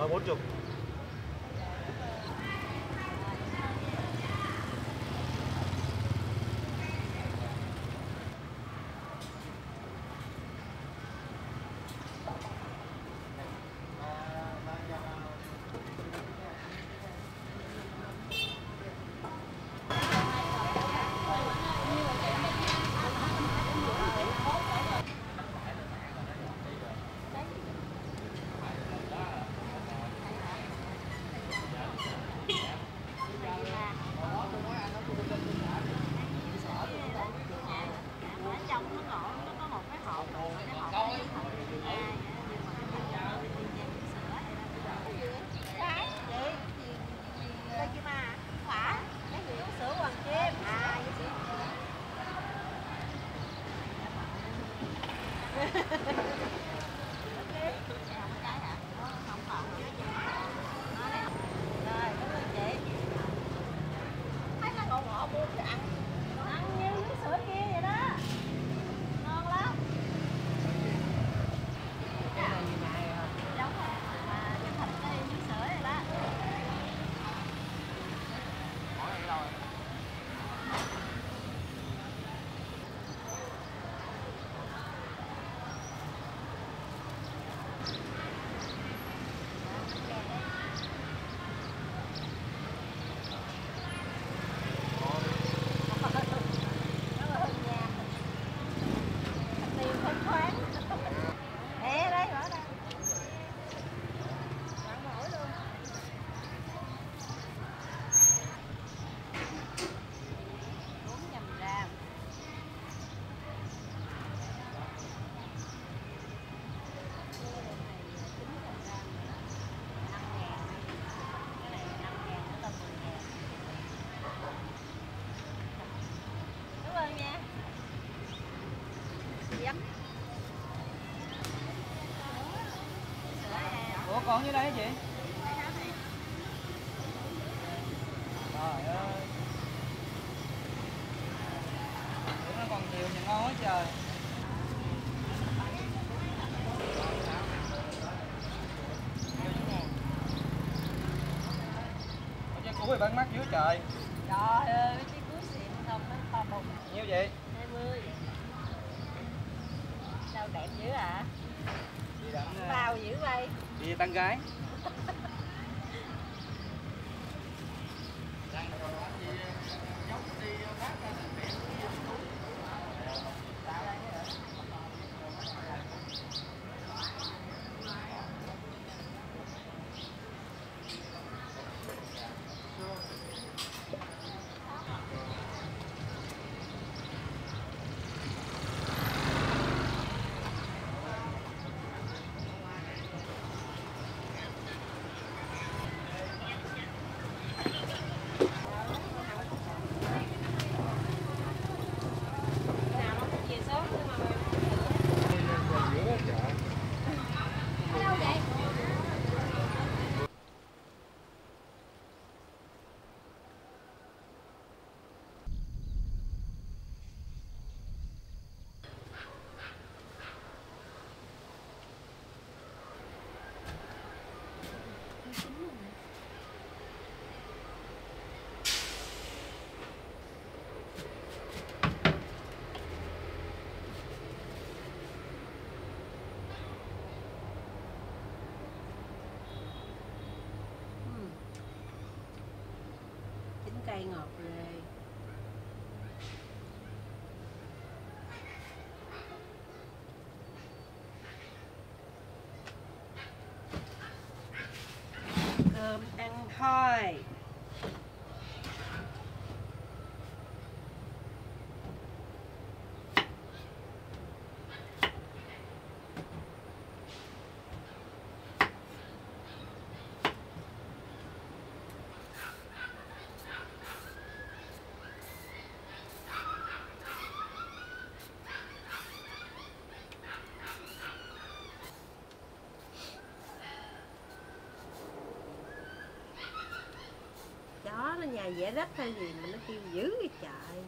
Thôi bốn chục. Ủa còn như đây hả chị? Trời ơi. Nó còn nhiều nhìn ngon quá trời. Ở trên cú bán mắc dưới trời. Trời ơi, cái cú xịn không nó to bụng. Nhiêu vậy? hai mươi. Sao đẹp dữ à? Đi đặng Bao dữ vậy? đi tăng gái. Cây ngọt ghê. Cơm ăn thôi. Đó nó nhà vẽ đất hay gì mà nó kêu dữ cái trời.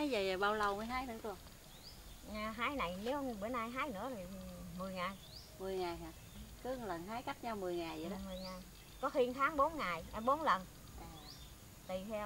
hái về bao lâu mới hái nữa cô? Hái này nếu bữa nay hái nữa thì mười ngày. mười ngày hả? Cứ một lần hái cách nhau mười ngày vậy đó. mười ngày. Có khi tháng bốn ngày, à, bốn lần. À. Tùy theo.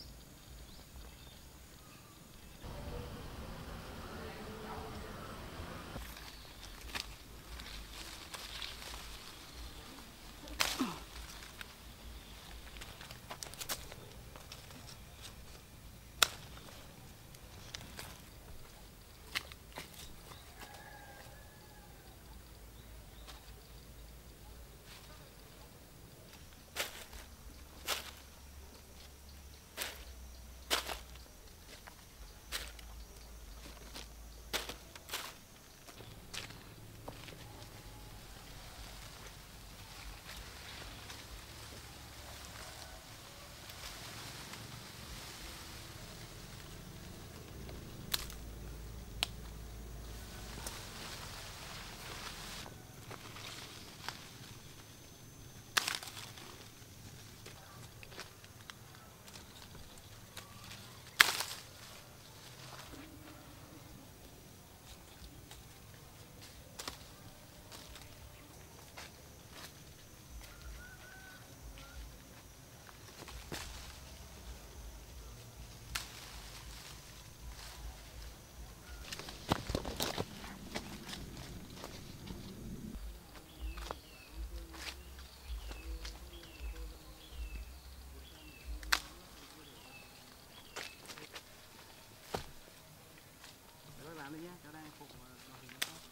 Làm đi nhé, cháu đang phục vào hình nó tốt.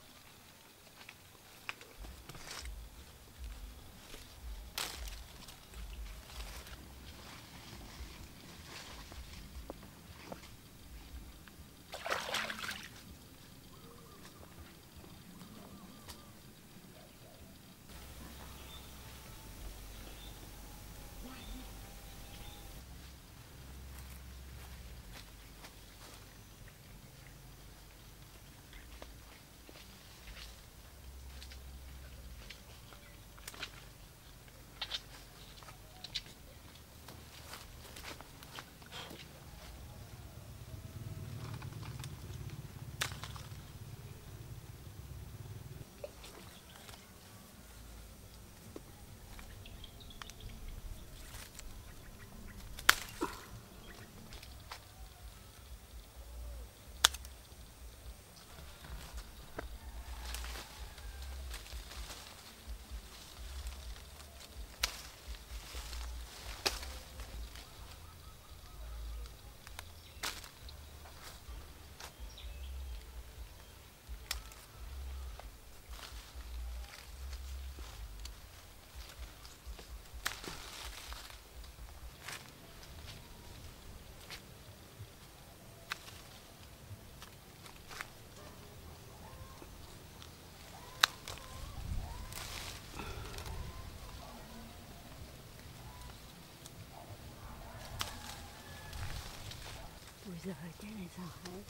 Ui giời, cái này sao hết?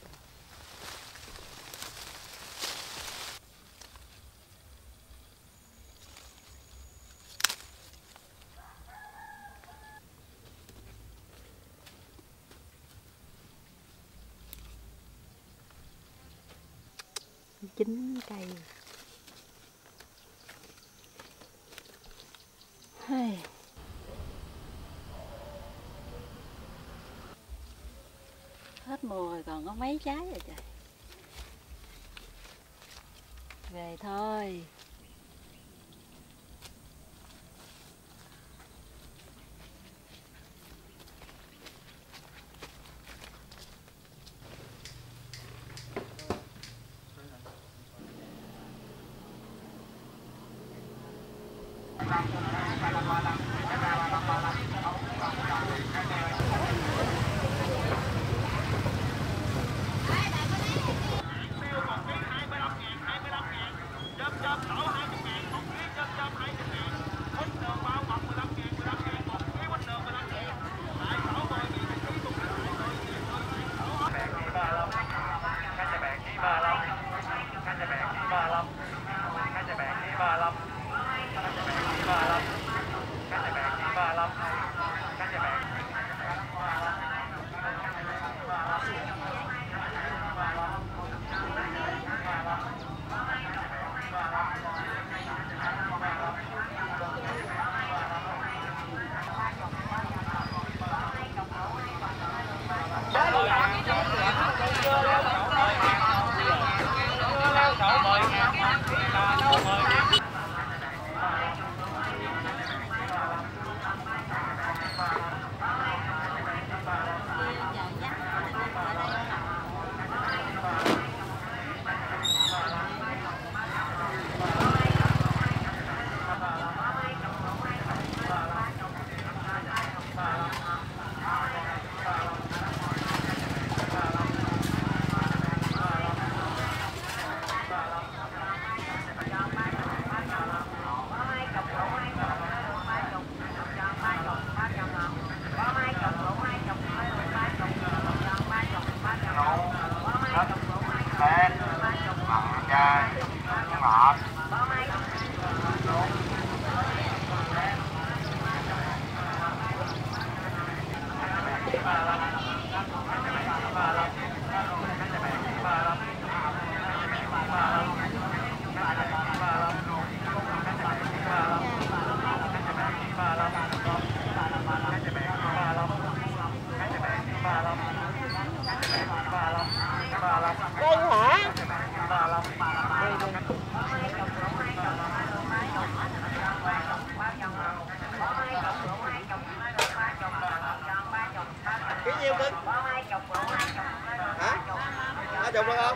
Chín cây. Hey. Hết mùa rồi, còn có mấy trái rồi trời. Về thôi. ba Đây hả? Cái nhiêu cân? Hả? Hai chục được không?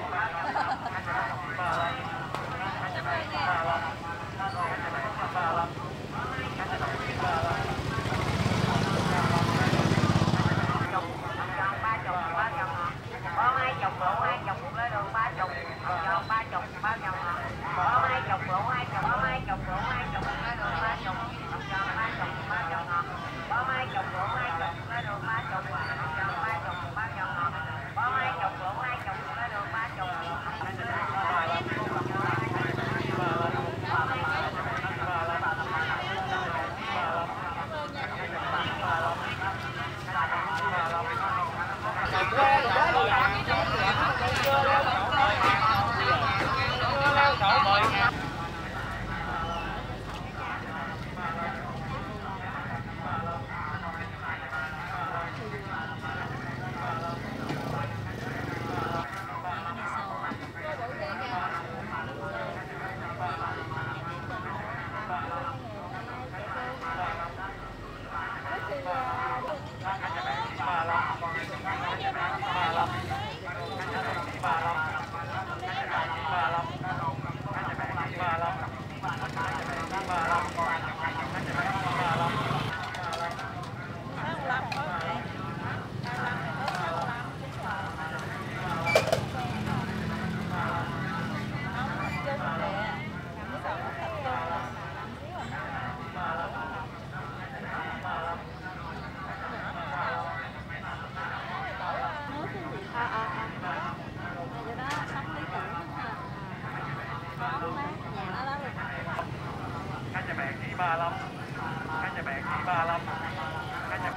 ba lăm, cái nhà bạn đi ba lăm, cái nhà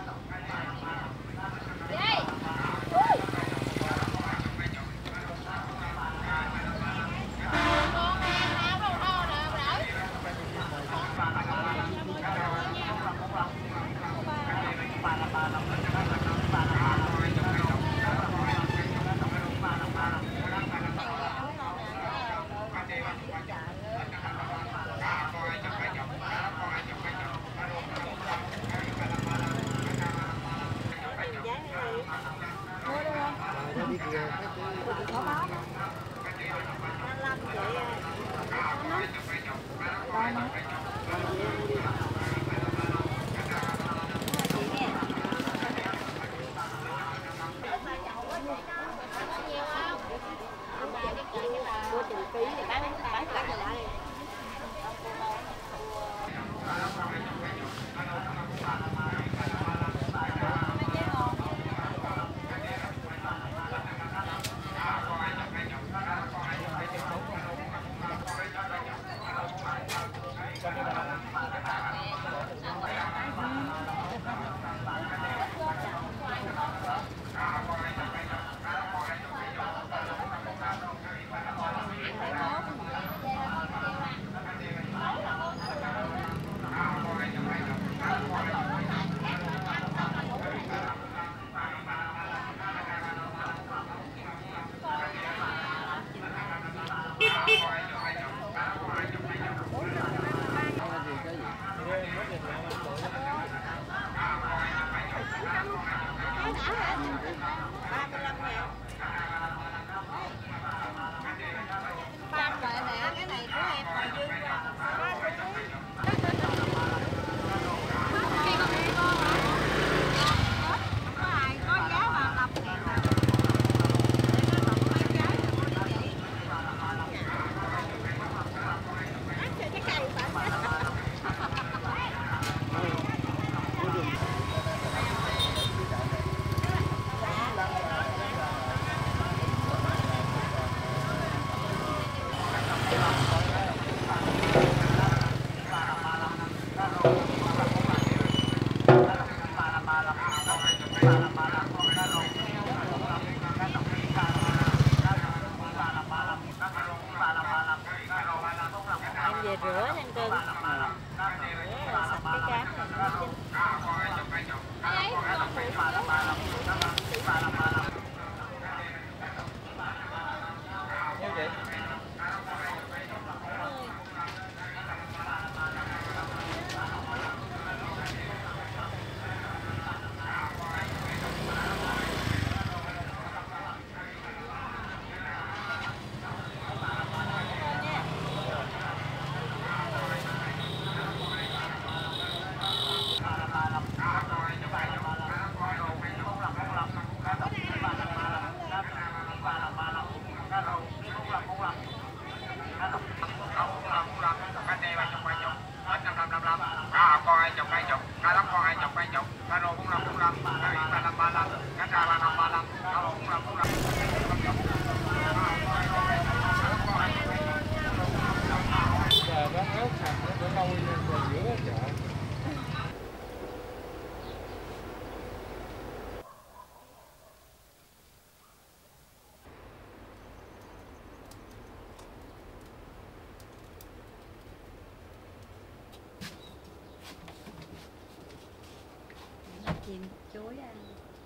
chìm chuối ăn.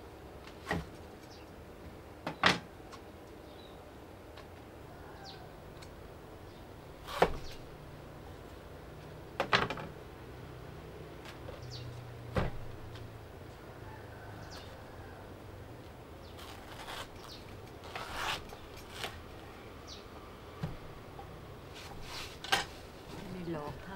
Đi luộc thôi.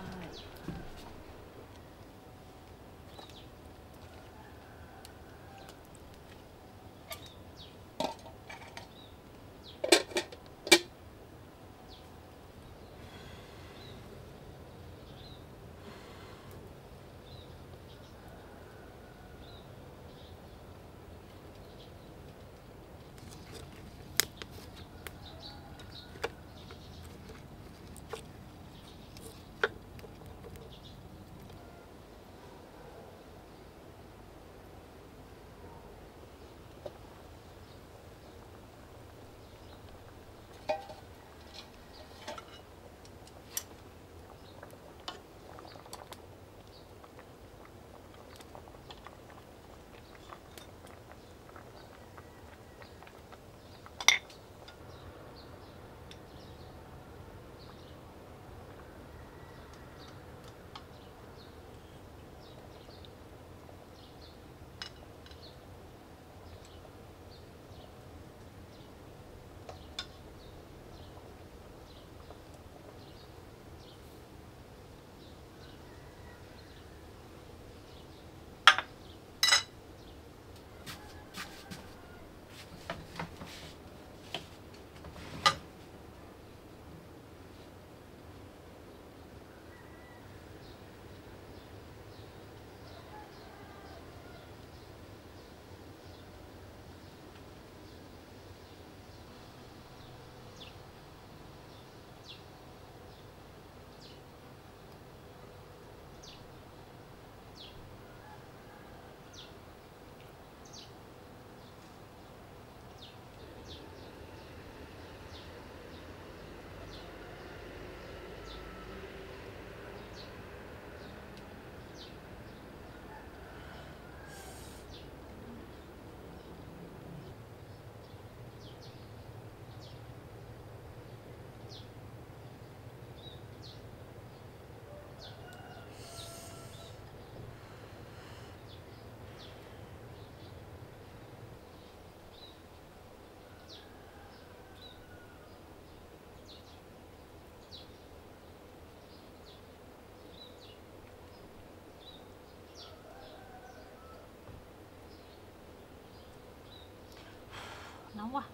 Nóng quá.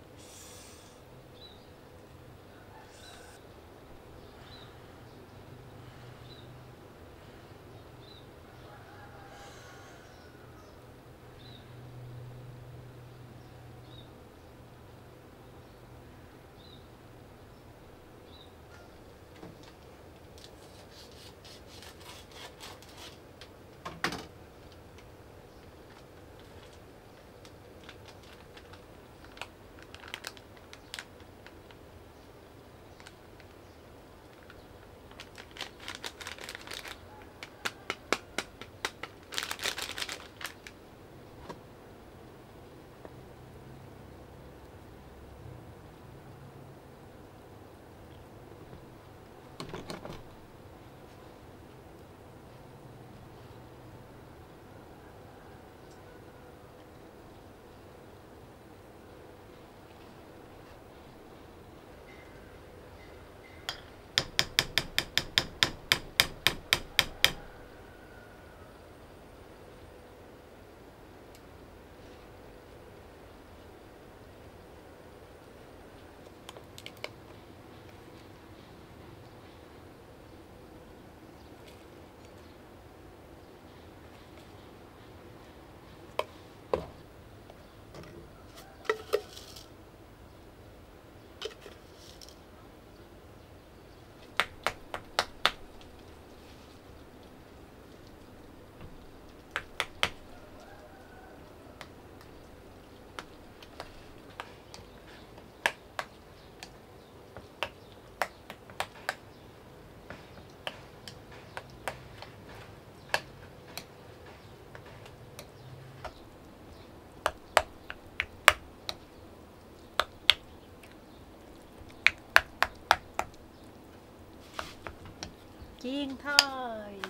chiên thôi.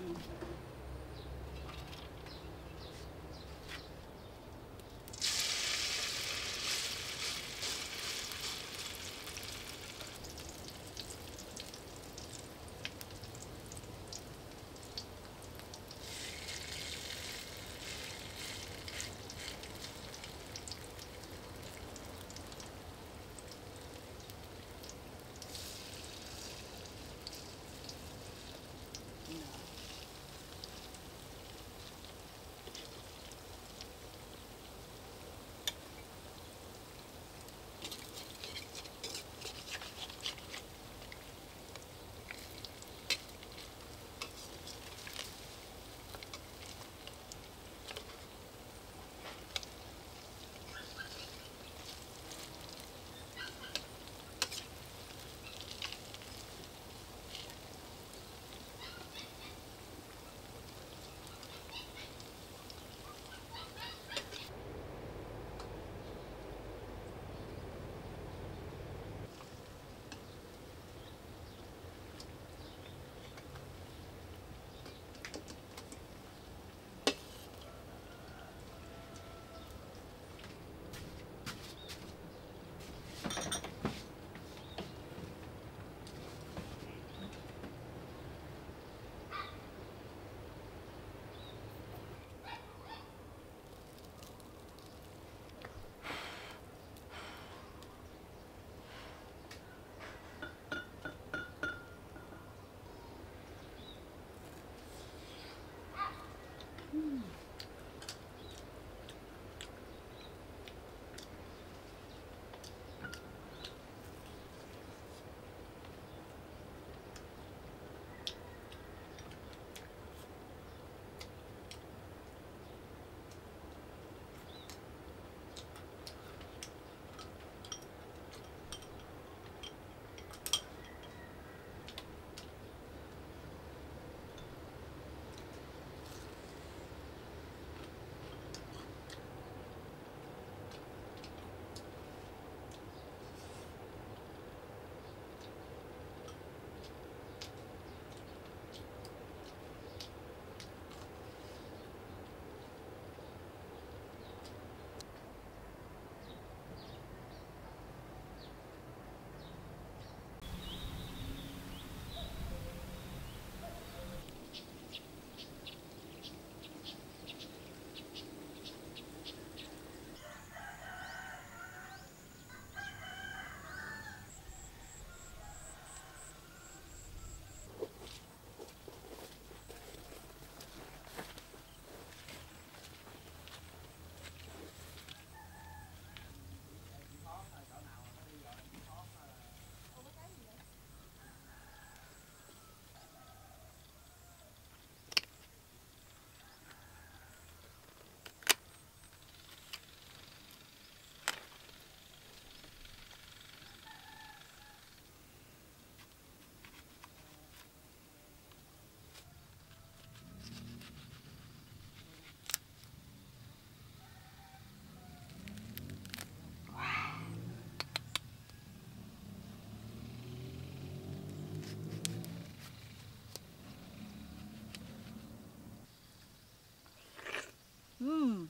Uhm,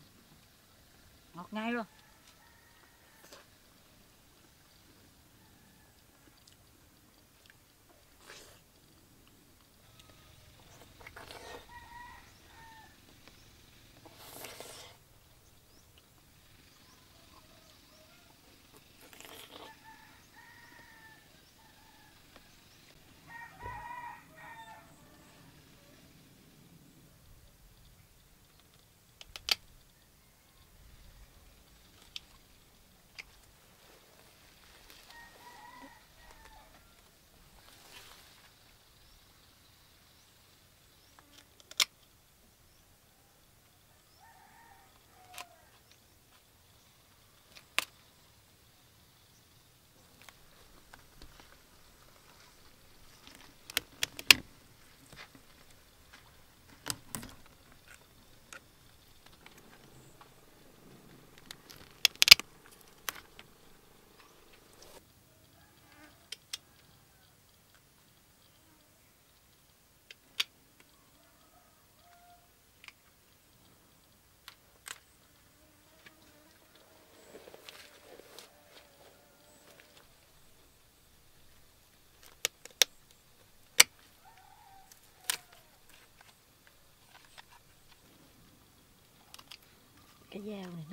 ngọt ngay luôn.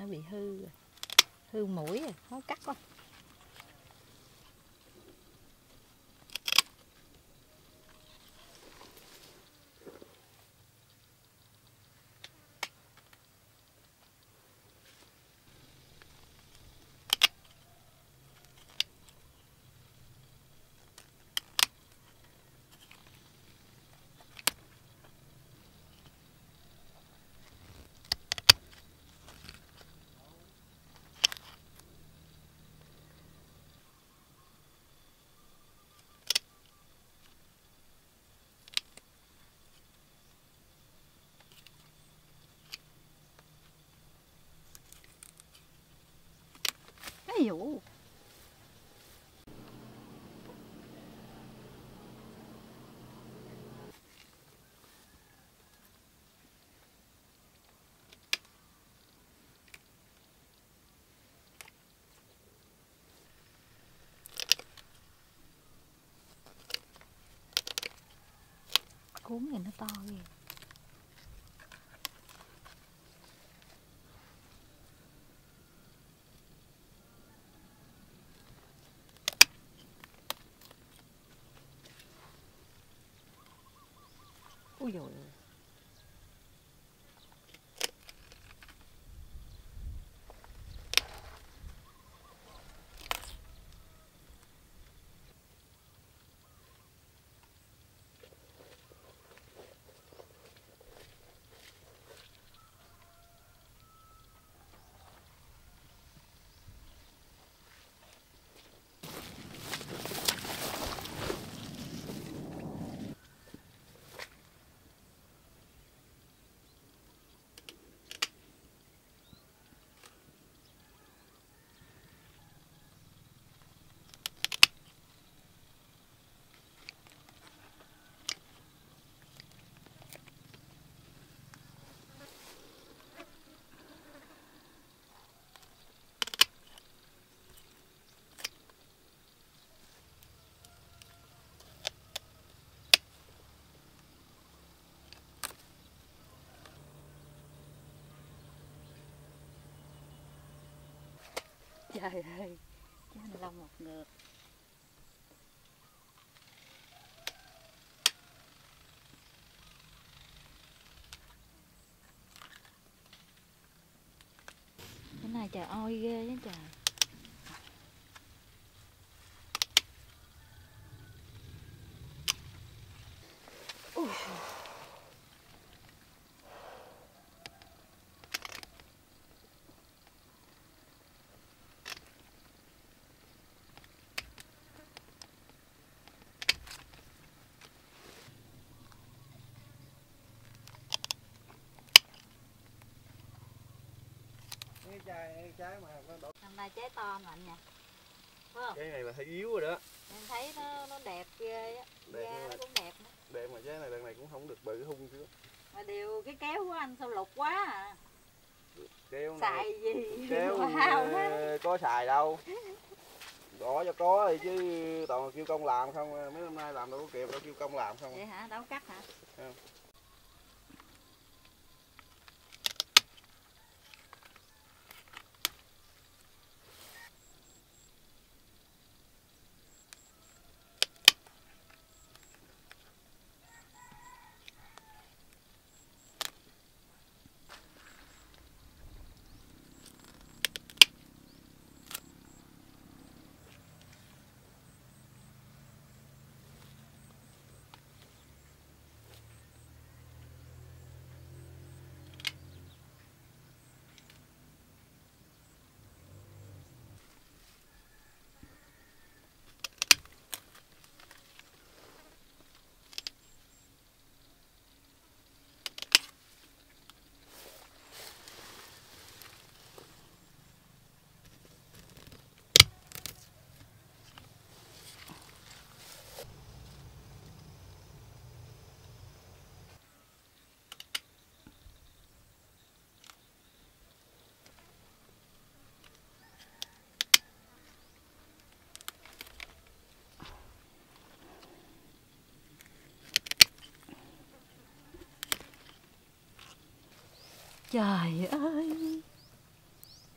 bị hư rồi. Hư mũi rồi, khó cắt quá. Ví dụ cuốn này nó to ghê. Ui dồi ôi. Trời ơi, cái anh Long một ngược. Cái này trời oi ghê chứ trời. Ui. Cái trái, trái mà nó đổ. Năm nay trái to mà anh nha. Phải không? Cái này là hơi yếu rồi đó. Em thấy nó nó đẹp ghê á. Da nó cũng đẹp nữa. Đẹp mà trái này đợt này cũng không được bự hung chứ. Mà điều cái kéo của anh sao lục quá à. Kéo này, Xài gì? kéo Wow, có xài đâu. Gõ cho có thì chứ toàn là kêu công làm không, mấy năm nay làm đâu có kịp đâu, kêu công làm không. vậy hả? Đâu cắt hả? Không. Trời ơi.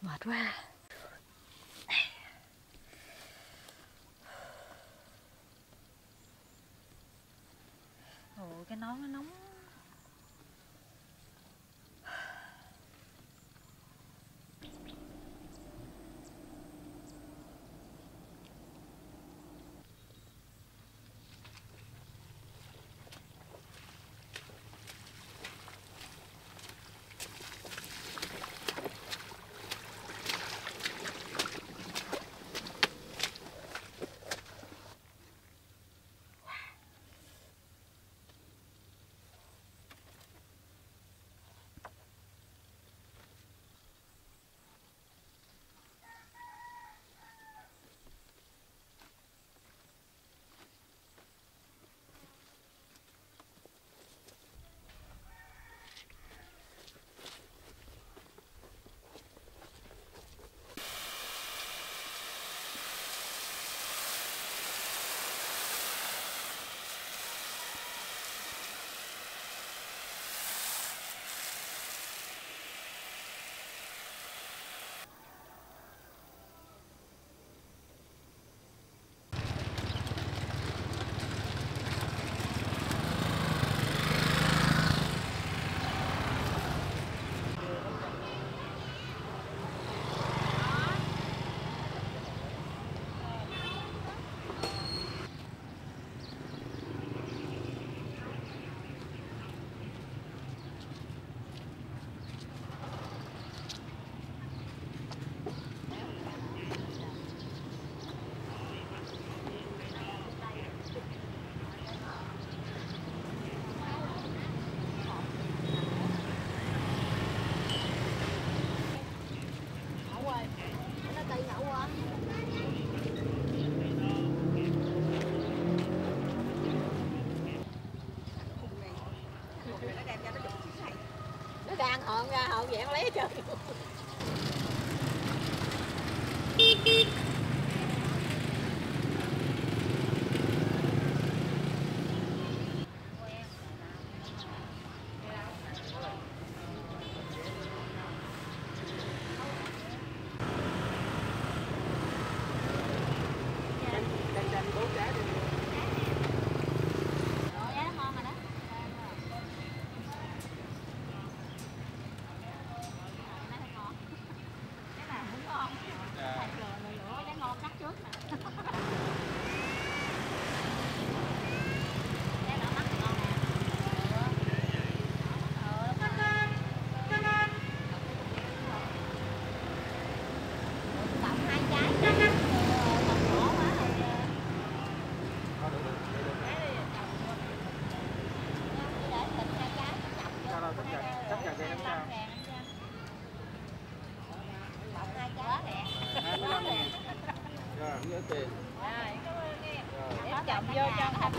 Mệt quá. Ồ, cái nón nó nóng. Nó đang hòn ra hòn dạng lấy hết trơn. Chậm vô cho thành.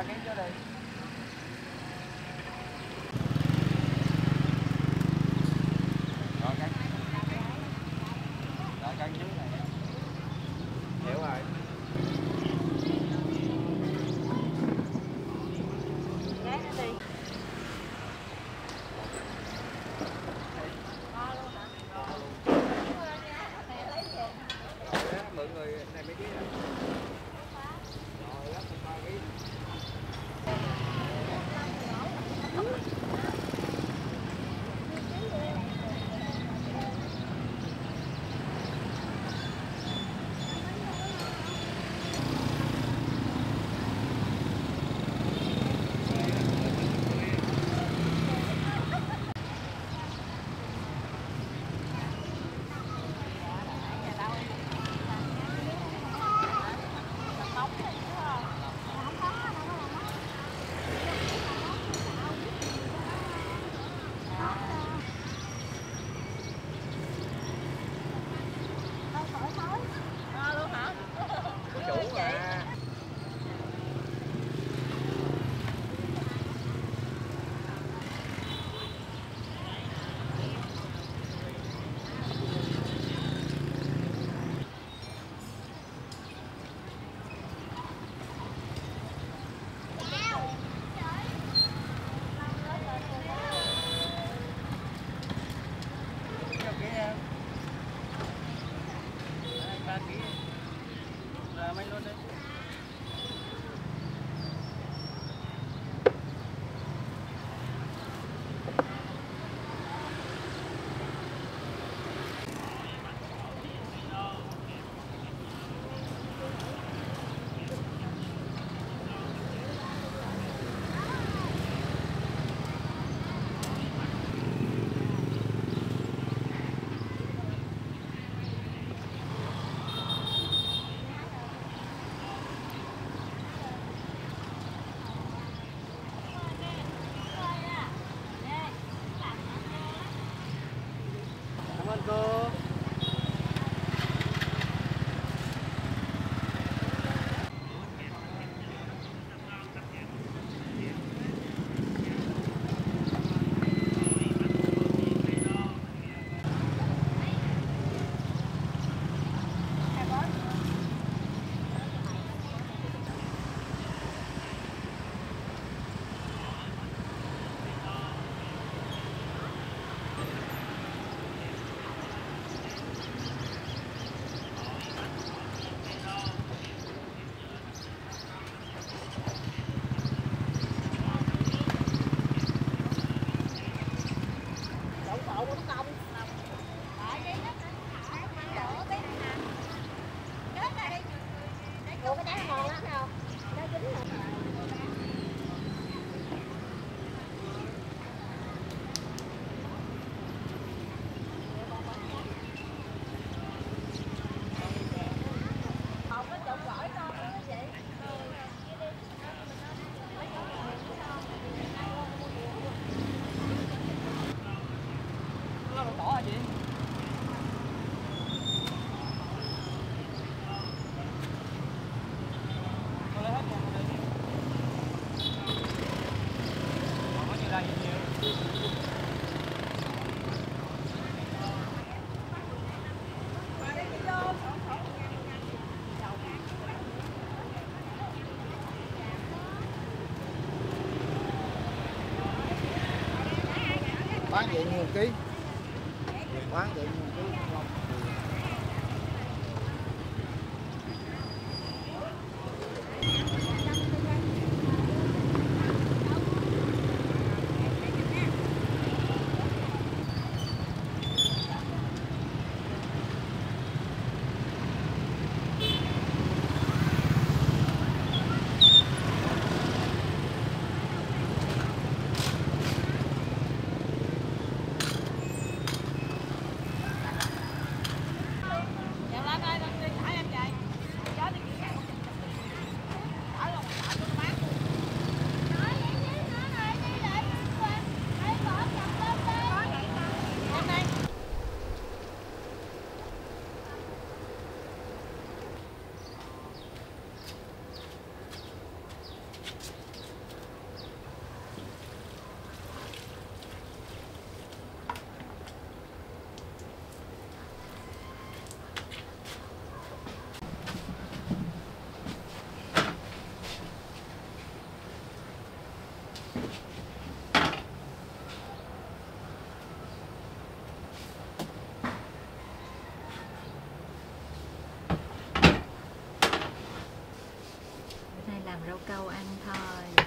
ba ký cho đi. Rồi cân. Rồi cân dưới này. Hiểu rồi. Ghé nó đi. Mượn người này mấy ký à? Rồi đó, ba ký. Cảm ơn cô. Bán vậy nhiêu ký? Bán vậy nhiêu ký? rau câu ăn thôi.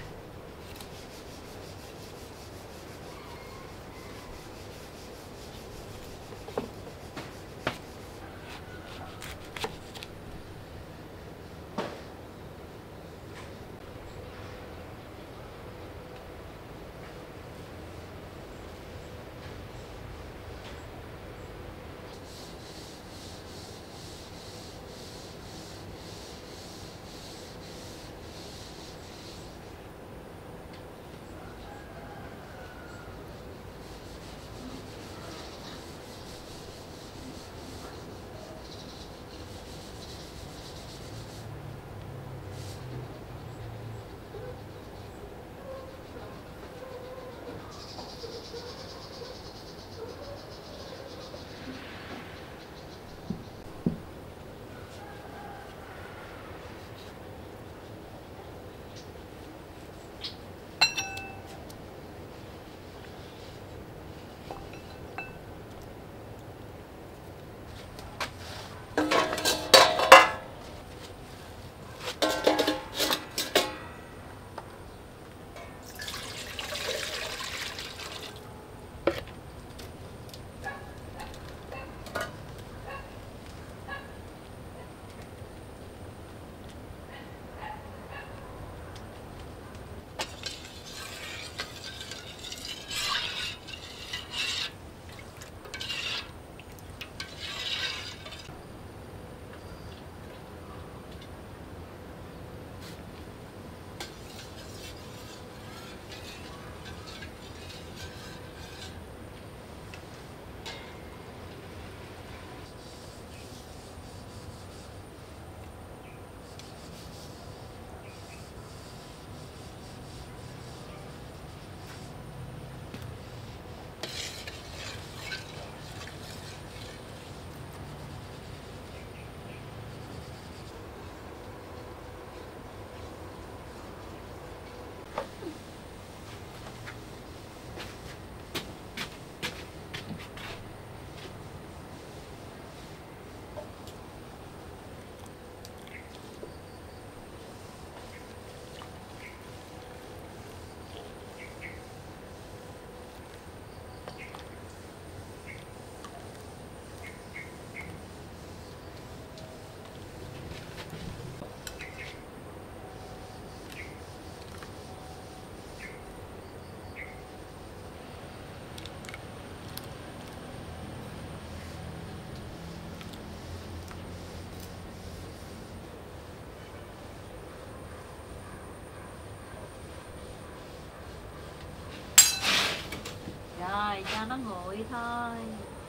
Rồi cho nó nguội thôi.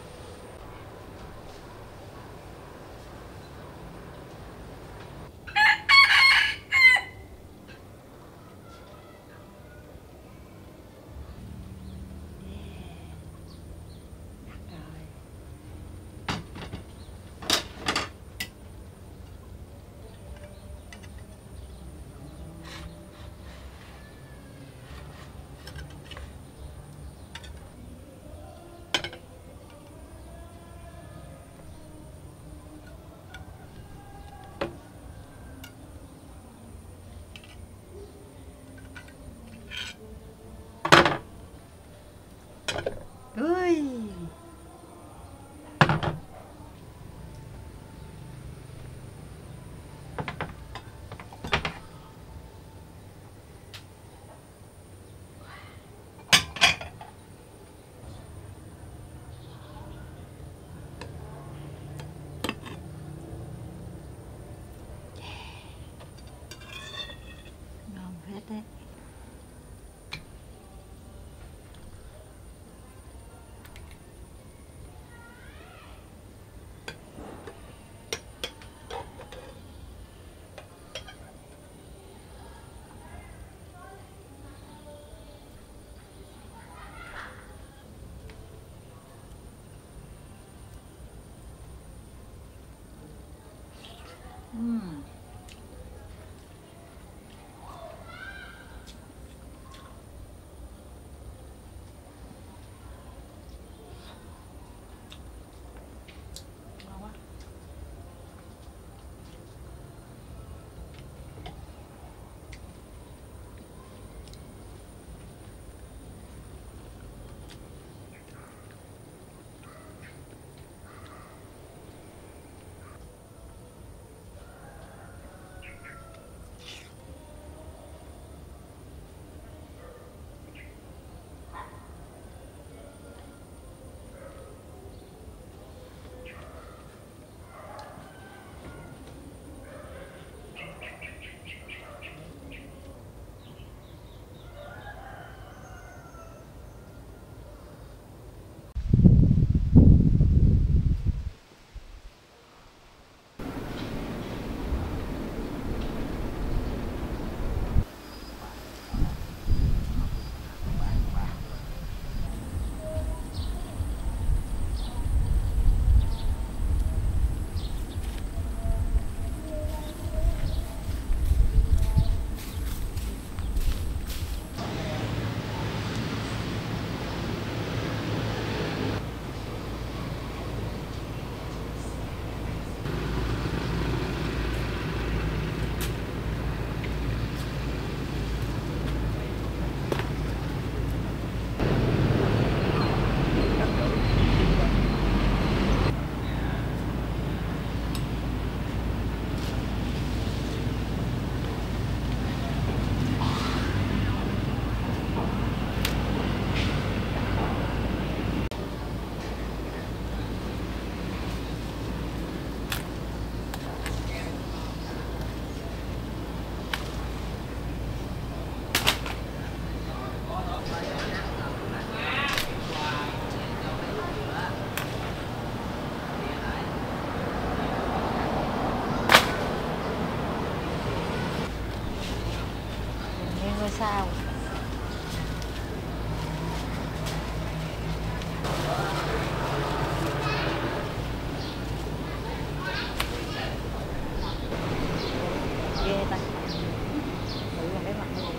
Ui. Ngon phết đấy. Uhm. Ngon quá. sao. Ghê ta. Thử là cái mặt này.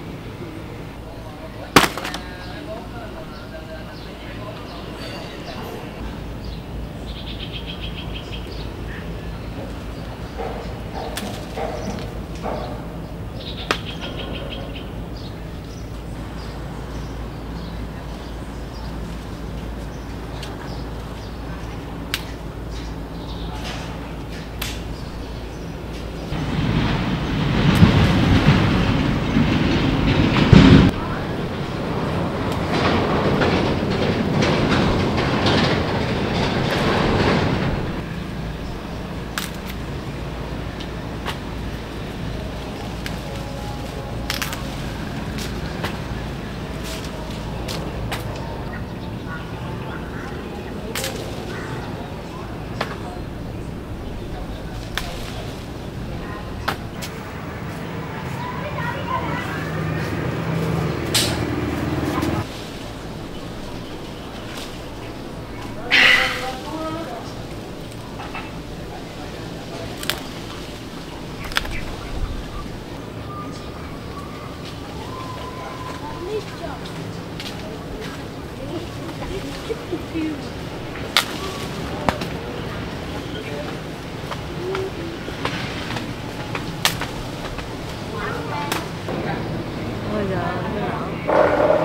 Ôi giời ơi.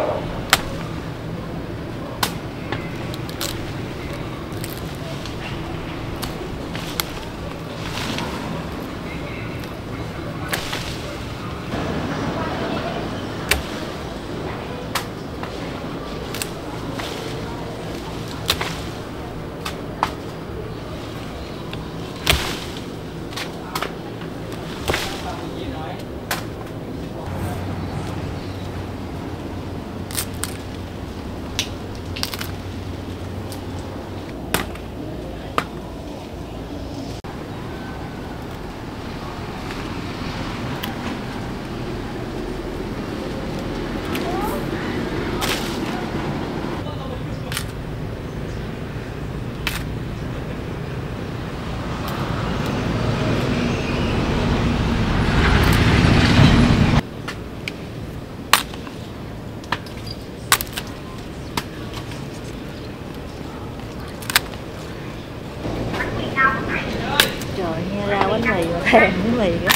Trời, nghe ra bánh mì mà thèm bánh mì nữa.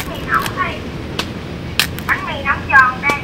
Bánh mì nóng giòn đây.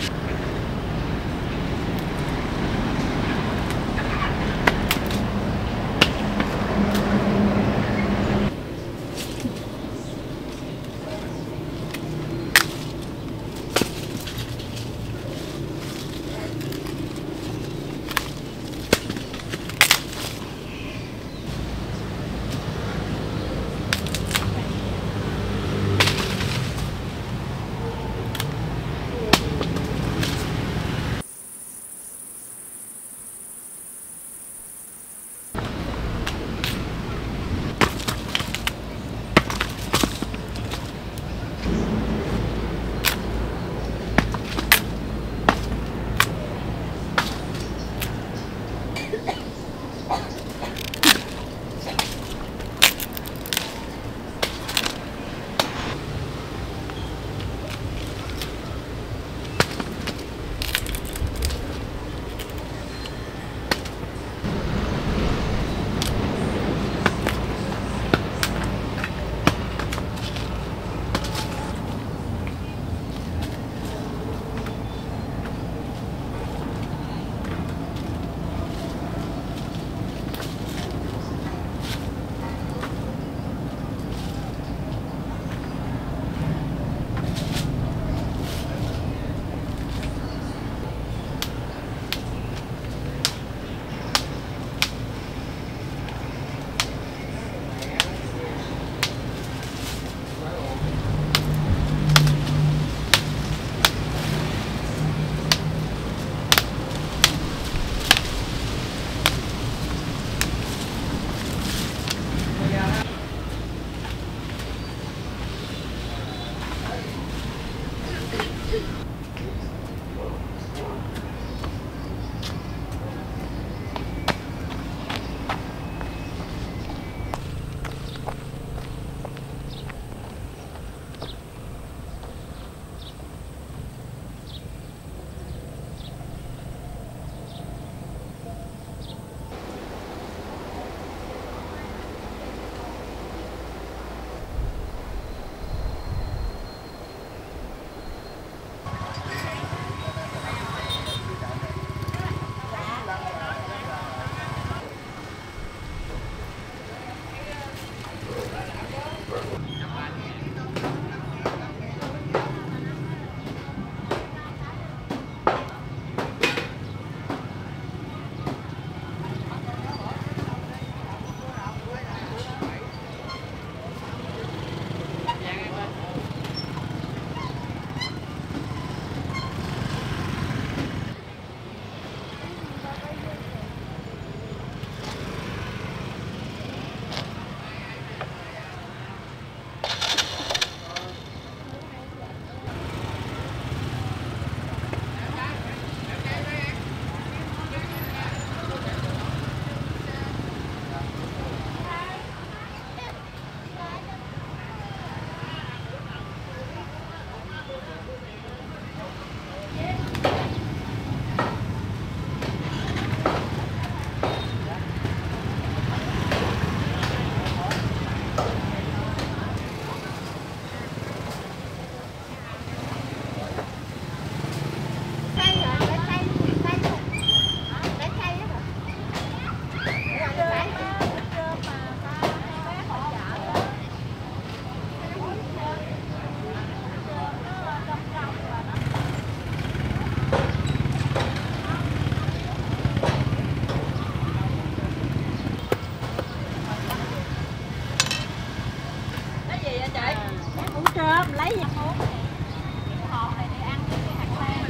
được, lấy gì uống thì cái hộp này để ăn với cái hạt sen.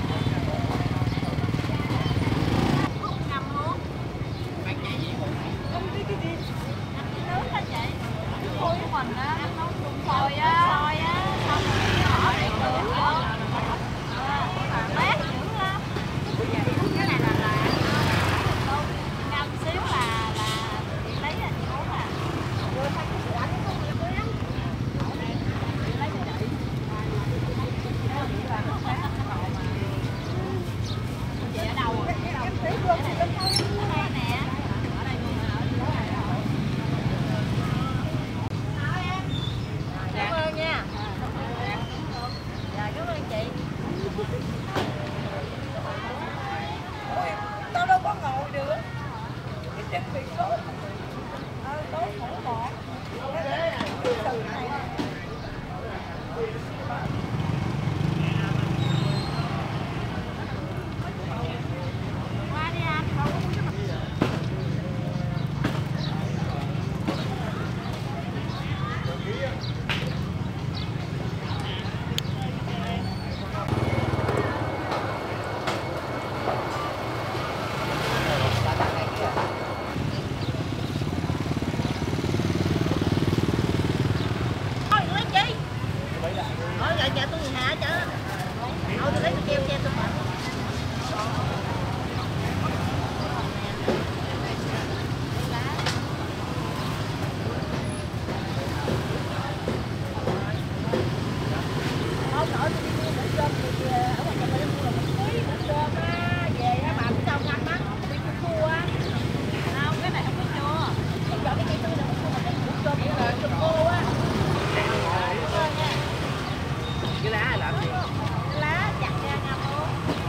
Ngâm uống. Ăn cái nước đó chị. Khui của mình á, ăn nấu chung xôi á, xôi á, xong rồi bỏ để cưỡng vô. Bét dữ lắm. Cái này là là ngâm xíu là là chị lấy là chị uống à. Rồi thay cái sữa nó không được lắm. Lấy cho chị. Chị ở đâu rồi? Ở đây nè. Ở đây luôn hả? Cảm ơn nha. Dạ cảm ơn chị. Tao đâu có ngồi được. Cái chân bị sốt. Ờ, sốt khổ bỏ. Cái từ này. Qua đi anh. Thôi lấy chi? Thôi giờ nhà tôi hạ chứ. Thôi tôi lấy tôi treo treo tôi bệnh. Không nổi tôi đi mua bữa cơm thì ở ngoài nhà tôi mua là một ký bữa cơm á, về á bà biết đâu ngâm á, đi chua chua á. Không, cái này không có chua. Cái vỏ cái cây tươi là không có mà bữa cơm vậy là chua khô á. Cảm ơn nha. Cái lá làm gì? Cái lá chặt ra ngâm luôn.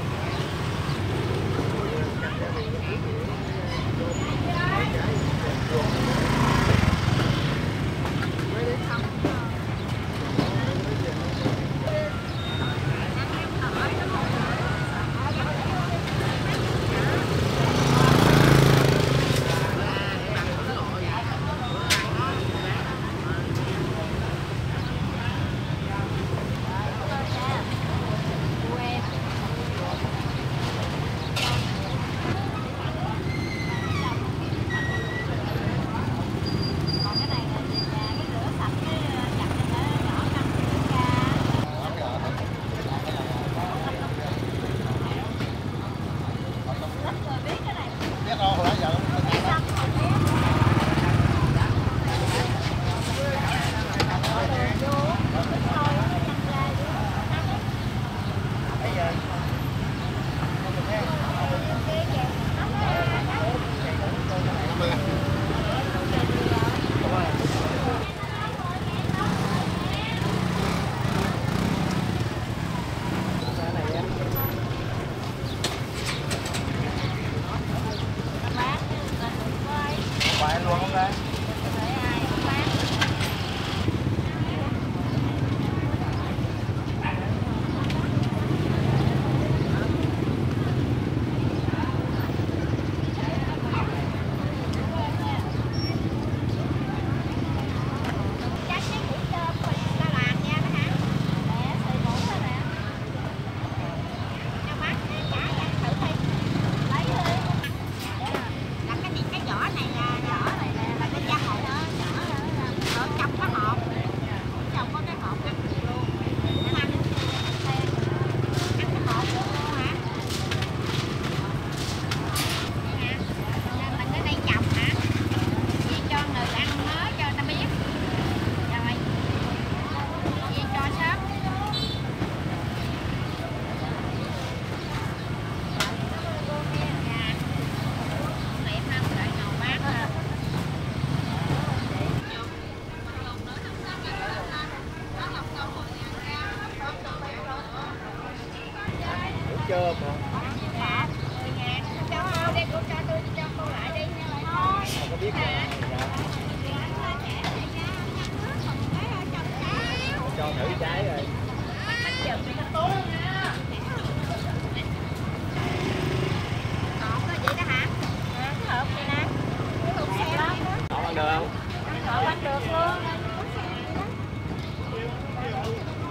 Còn cái này là về nhà cái rửa sạch cái chặt cho nó nhỏ năm cái ca. Rất rồi biết cái này. Biết đâu hồi nãy giờ Xong rồi biết. Bỏ đường vô, thôi nó chăn ra vô. Ăn á. Cái kìa, nó bán là được coi. phải luôn không ra. Để ai cũng bán. Chắc cái buổi cơm mình ta làm nha đó hả? Để xì muỗng đó nè. Cho bác trả ra thử đi. Lấy đi. Là cái này cái vỏ này là vỏ này nè là cái da hột đó, vỏ đó. Ở trong có hộp. Trong có cái hộp ăn được luôn. Nó ăn ăn cái hộp luôn hả? Vậy hả? Nên mình ở đây trồng hả? Vậy cho người ăn nó cho ta biết. Rồi. Vậy cho sớm. Dạ. Mẹ ăn lại ngầu bát ha. Chưa mà. Dạ. mười ngàn. Cho cô đây cô cho tôi cho cô lại đi. Thôi. Không có biết mà. Cho thử trái rồi. Còn có vậy đó hả? Cái hộp này nè. Cái hộp xe lắm. Cậu ăn được không? Hộp ăn được luôn.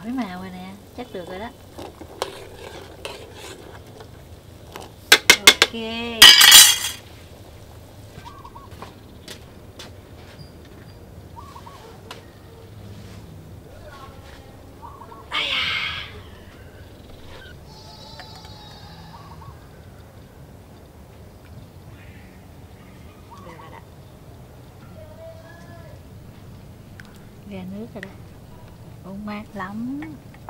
đổi màu rồi nè, chắc được rồi đó. Ok. Ra nước rồi đó. Uống mát lắm.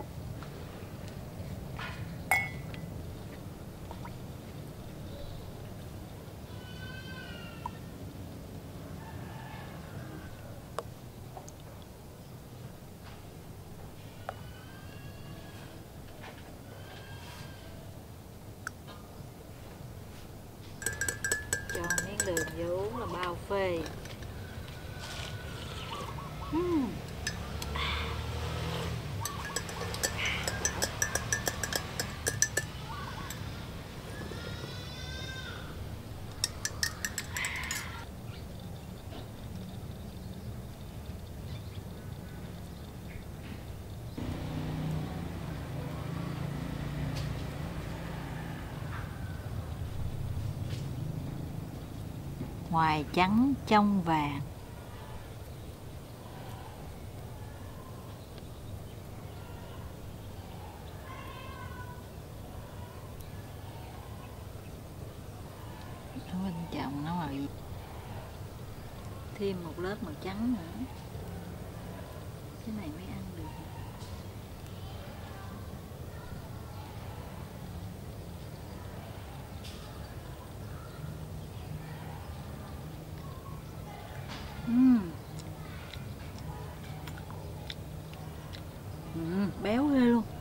Cho miếng đường vô uống là bao phê. uhm. Ngoài trắng trong vàng. Bên trong nó màu gì? Thêm một lớp màu trắng nữa. Cái này mới ăn được. Uhm. Uhm, béo ghê luôn.